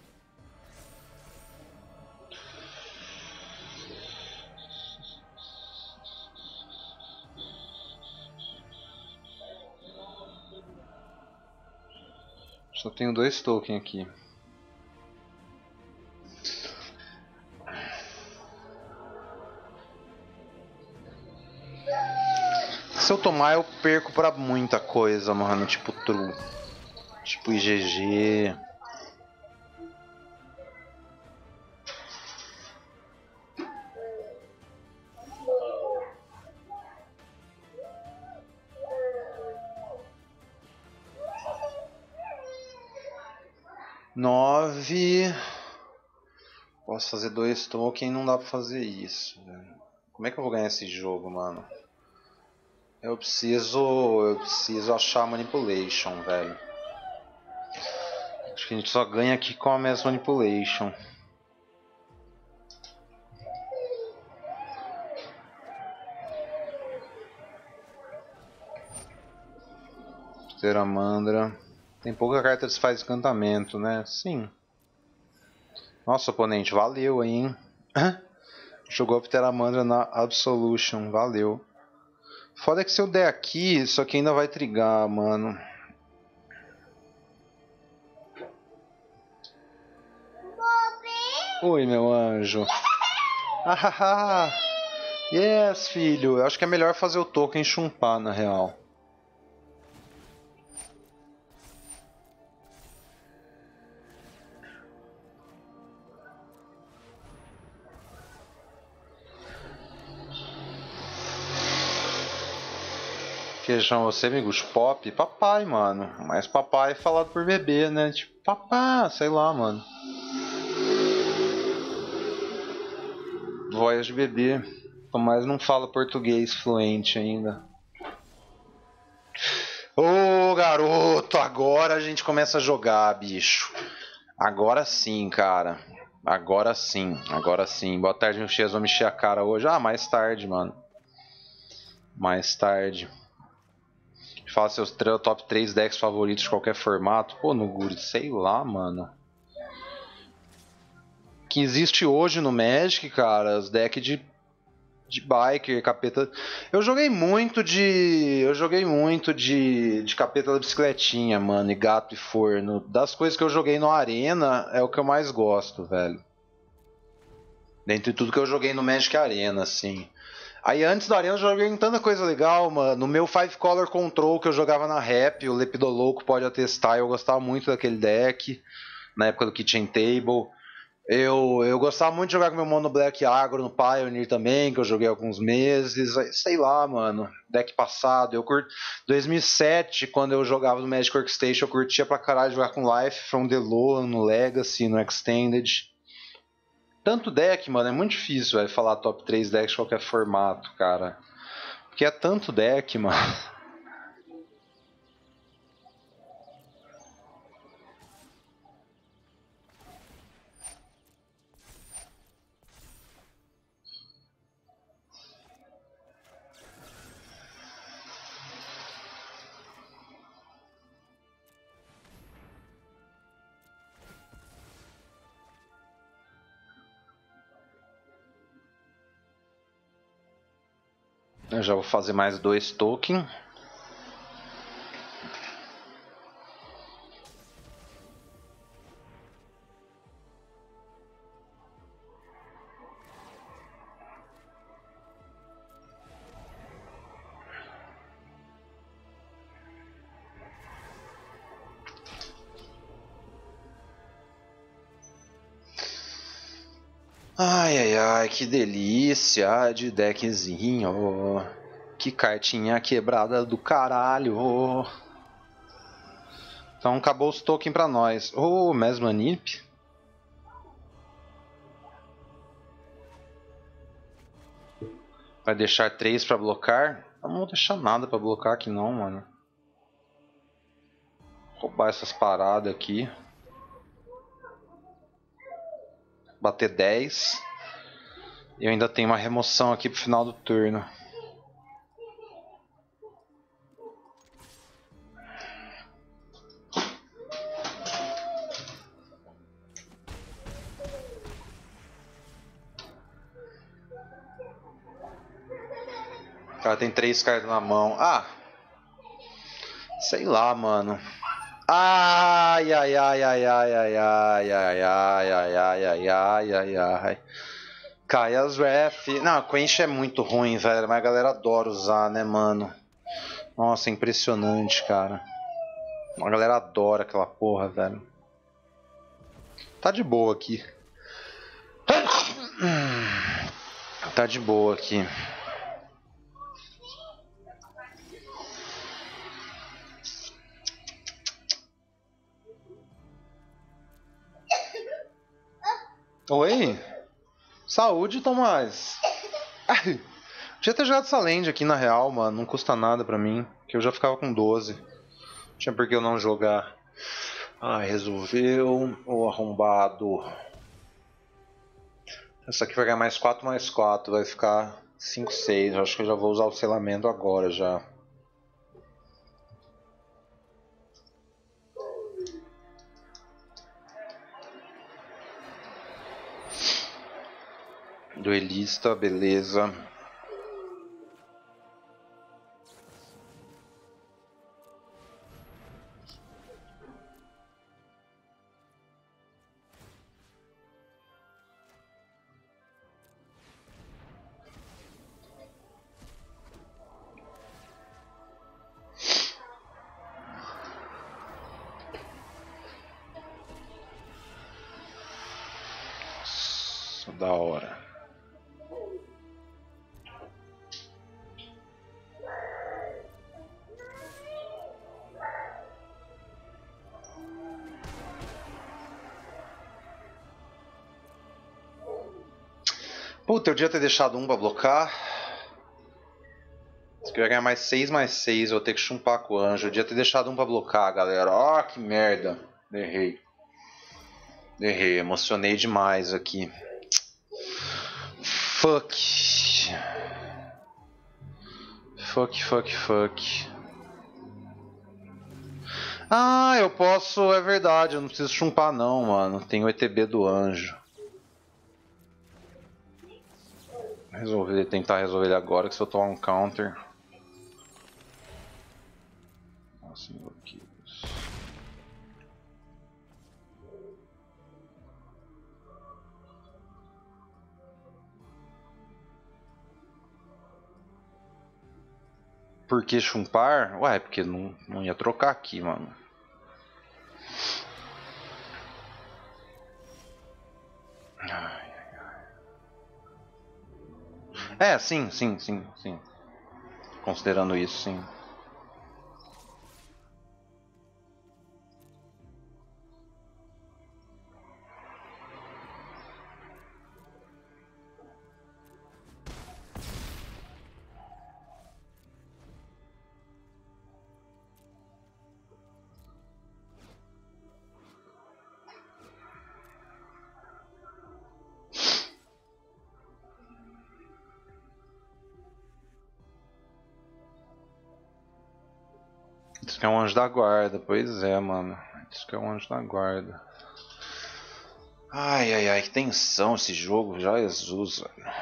Só tenho 2 tokens aqui. Se eu tomar, eu perco pra muita coisa, mano. Tipo True. Tipo IGG. Nove. Posso fazer 2 tokens, não dá pra fazer isso, velho. Como é que eu vou ganhar esse jogo, mano? Eu preciso achar Manipulation, velho. Acho que a gente só ganha aqui com a Mass Manipulation. Teramandra. Tem pouca carta que faz encantamento, né? Sim. Nossa, oponente, valeu, hein? Jogou a Pteramandra na Absolution, valeu. Foda que se eu der aqui, isso aqui ainda vai trigar, mano. Oi, meu anjo. Ah, yes, filho. Eu acho que é melhor fazer o token chumpar, na real. Queijão, você, amigos? Pop? Papai, mano. Mas papai é falado por bebê, né? Tipo, papá, sei lá, mano. Voz de bebê. Mas não fala português fluente ainda. Ô, garoto, agora a gente começa a jogar, bicho. Agora sim, cara. Agora sim, agora sim. Boa tarde, meus tias. Vou mexer a cara hoje. Ah, mais tarde, mano. Mais tarde. Fala seus top 3 decks favoritos de qualquer formato. Pô, no Guri, sei lá, mano. Que existe hoje no Magic, cara, os decks de biker, capeta. Eu joguei muito de capeta da bicicletinha, mano, e gato e forno. Das coisas que eu joguei no Arena, é o que eu mais gosto, velho. Dentre tudo que eu joguei no Magic Arena, assim. Aí antes do Arena eu joguei em tanta coisa legal, mano. No meu 5 Color Control que eu jogava na Rap, o Lepidoloco pode atestar, eu gostava muito daquele deck, na época do Kitchen Table. Eu gostava muito de jogar com meu Mono Black Agro no Pioneer também, que eu joguei alguns meses. Sei lá, mano. Deck passado. 2007, quando eu jogava no Magic Workstation, eu curtia pra caralho jogar com Life from the Low, no Legacy, no Extended. Tanto deck, mano, é muito difícil, véio, falar top 3 decks de qualquer formato, cara. Porque é tanto deck, mano. Eu já vou fazer mais 2 tokens. Ai, ai, ai, que delícia de deckzinho. Que cartinha quebrada do caralho. Então acabou os tokens pra nós. Ô, Mesmanip. Vai deixar 3 pra blocar? Eu não vou deixar nada pra blocar aqui não, mano. Roubar essas paradas aqui. Bater 10. E eu ainda tenho uma remoção aqui pro final do turno. O cara tem 3 cartas na mão. Ah! Sei lá, mano. Ai, ai, ai, ai, ai, ai, ai, ai, ai, ai, ai, ai, ai, ai, ai. Kaia's Wrath. Não, Quench é muito ruim, velho. Mas a galera adora usar, né, mano? Nossa, impressionante, cara. A galera adora aquela porra, velho. Tá de boa aqui. Tá de boa aqui. Oi? Saúde, Tomás. Tinha ter jogado essa land aqui na real, mano. Não custa nada pra mim. Que eu já ficava com 12. Tinha por que eu não jogar. Ah, resolveu. O arrombado. Essa aqui vai ganhar mais 4 mais 4. Vai ficar 5, 6. Acho que eu já vou usar o selamento agora já. Duelista, beleza. Nossa, da hora. Puta, eu devia ter deixado um pra blocar. Se eu ia ganhar mais 6 mais 6, eu vou ter que chumpar com o anjo. Eu devia ter deixado um pra blocar, galera. Ó, que merda. Errei. Errei, emocionei demais aqui. Fuck. Fuck, fuck, fuck. Ah, eu posso, é verdade, eu não preciso chumpar não, mano. Tem o ETB do anjo. Tentar resolver ele agora, que se eu tomar um counter... Nossa, meu Deus. Por que chumpar? Ué, porque não ia trocar aqui, mano. É, sim. Considerando isso, sim. Isso que é um anjo da guarda, pois é, mano. Isso que é um anjo da guarda. Ai, ai, ai, que tensão esse jogo, Jesus, velho.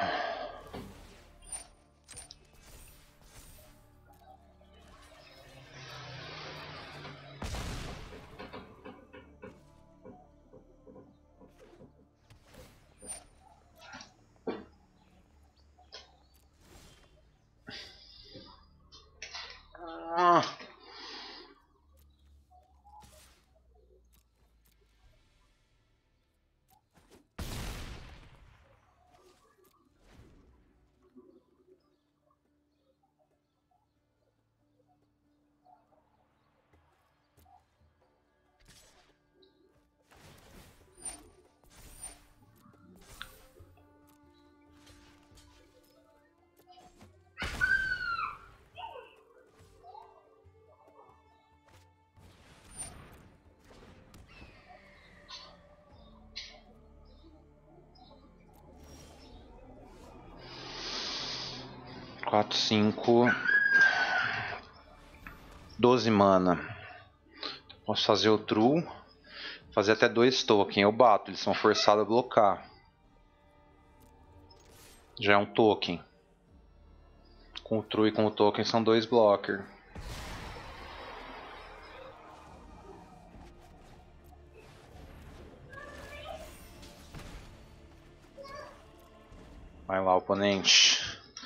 4, 5... 12 mana. Posso fazer o True. Fazer até 2 tokens. Eu bato, eles são forçados a blocar. Já é um token. Com o True e com o token são 2 blocker. Vai lá, oponente.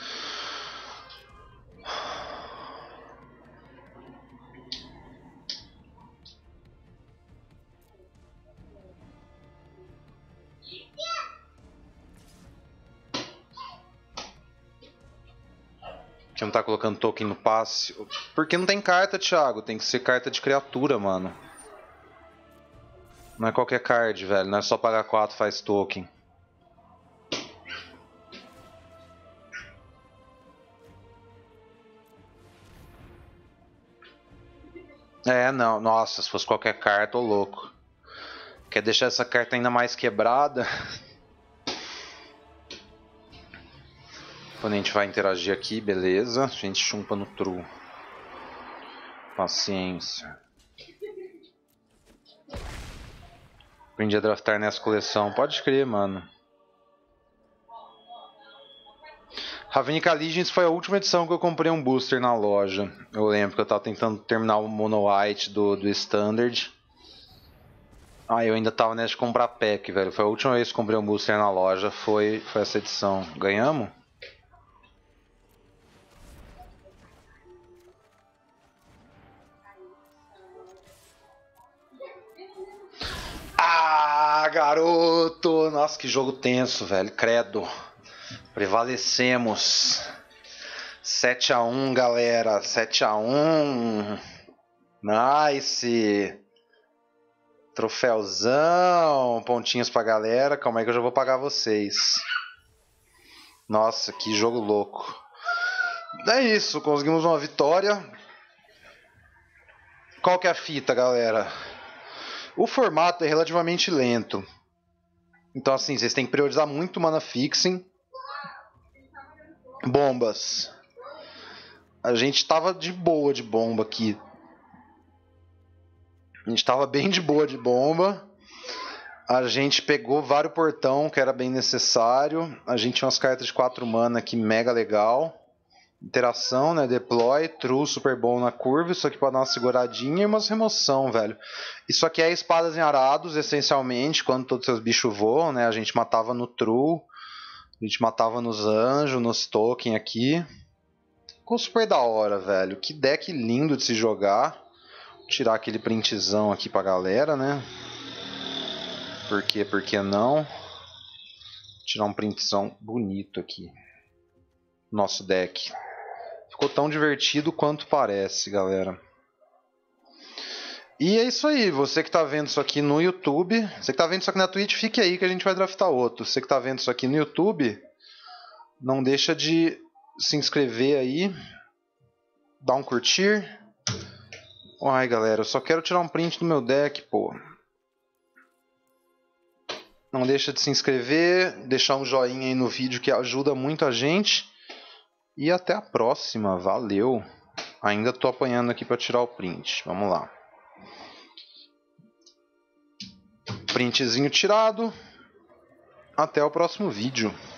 Que não tá colocando token no passe. Porque não tem carta, Thiago. Tem que ser carta de criatura, mano. Não é qualquer card, velho. Não é só pagar 4 faz token. É, não. Nossa, se fosse qualquer carta, ô louco. Quer deixar essa carta ainda mais quebrada? O oponente vai interagir aqui, beleza. A gente chumpa no True. Paciência. Aprendi a draftar nessa coleção. Pode crer, mano. Ravnica Legends foi a última edição que eu comprei um booster na loja. Eu lembro que eu tava tentando terminar o Mono White do Standard. Ah, eu ainda tava nessa de comprar pack, velho. Foi a última vez que comprei um booster na loja. Foi essa edição. Ganhamos? Ah, garoto! Nossa, que jogo tenso, velho. Credo. Prevalecemos. 7-1, galera. 7-1. Nice. Troféuzão. Pontinhos pra galera. Calma aí que eu já vou pagar vocês. Nossa, que jogo louco. É isso, conseguimos uma vitória. Qual que é a fita, galera? O formato é relativamente lento. Então assim, vocês têm que priorizar muito mana fixing. Bombas. A gente tava de boa de bomba aqui. A gente tava bem de boa de bomba. A gente pegou vários portão, que era bem necessário. A gente tinha umas cartas de 4 mana aqui, mega legal. Interação, né? Deploy, True, super bom na curva. Isso aqui pode dar uma seguradinha e umas remoção, velho. Isso aqui é espadas em arados, essencialmente, quando todos os seus bichos voam, né? A gente matava no True. A gente matava nos anjos, nos token aqui. Ficou super da hora, velho. Que deck lindo de se jogar. Vou tirar aquele printzão aqui pra galera, né? Por quê? Por que não? Vou tirar um printzão bonito aqui. Nosso deck. Ficou tão divertido quanto parece, galera. E é isso aí. Você que tá vendo isso aqui no YouTube. Você que tá vendo isso aqui na Twitch, fique aí que a gente vai draftar outro. Você que tá vendo isso aqui no YouTube, não deixa de se inscrever aí. Dar um curtir. Ai, galera, eu só quero tirar um print do meu deck, pô. Não deixa de se inscrever, deixar um joinha aí no vídeo que ajuda muito a gente. E até a próxima, valeu. Ainda tô apanhando aqui para tirar o print, vamos lá. Printzinho tirado. Até o próximo vídeo.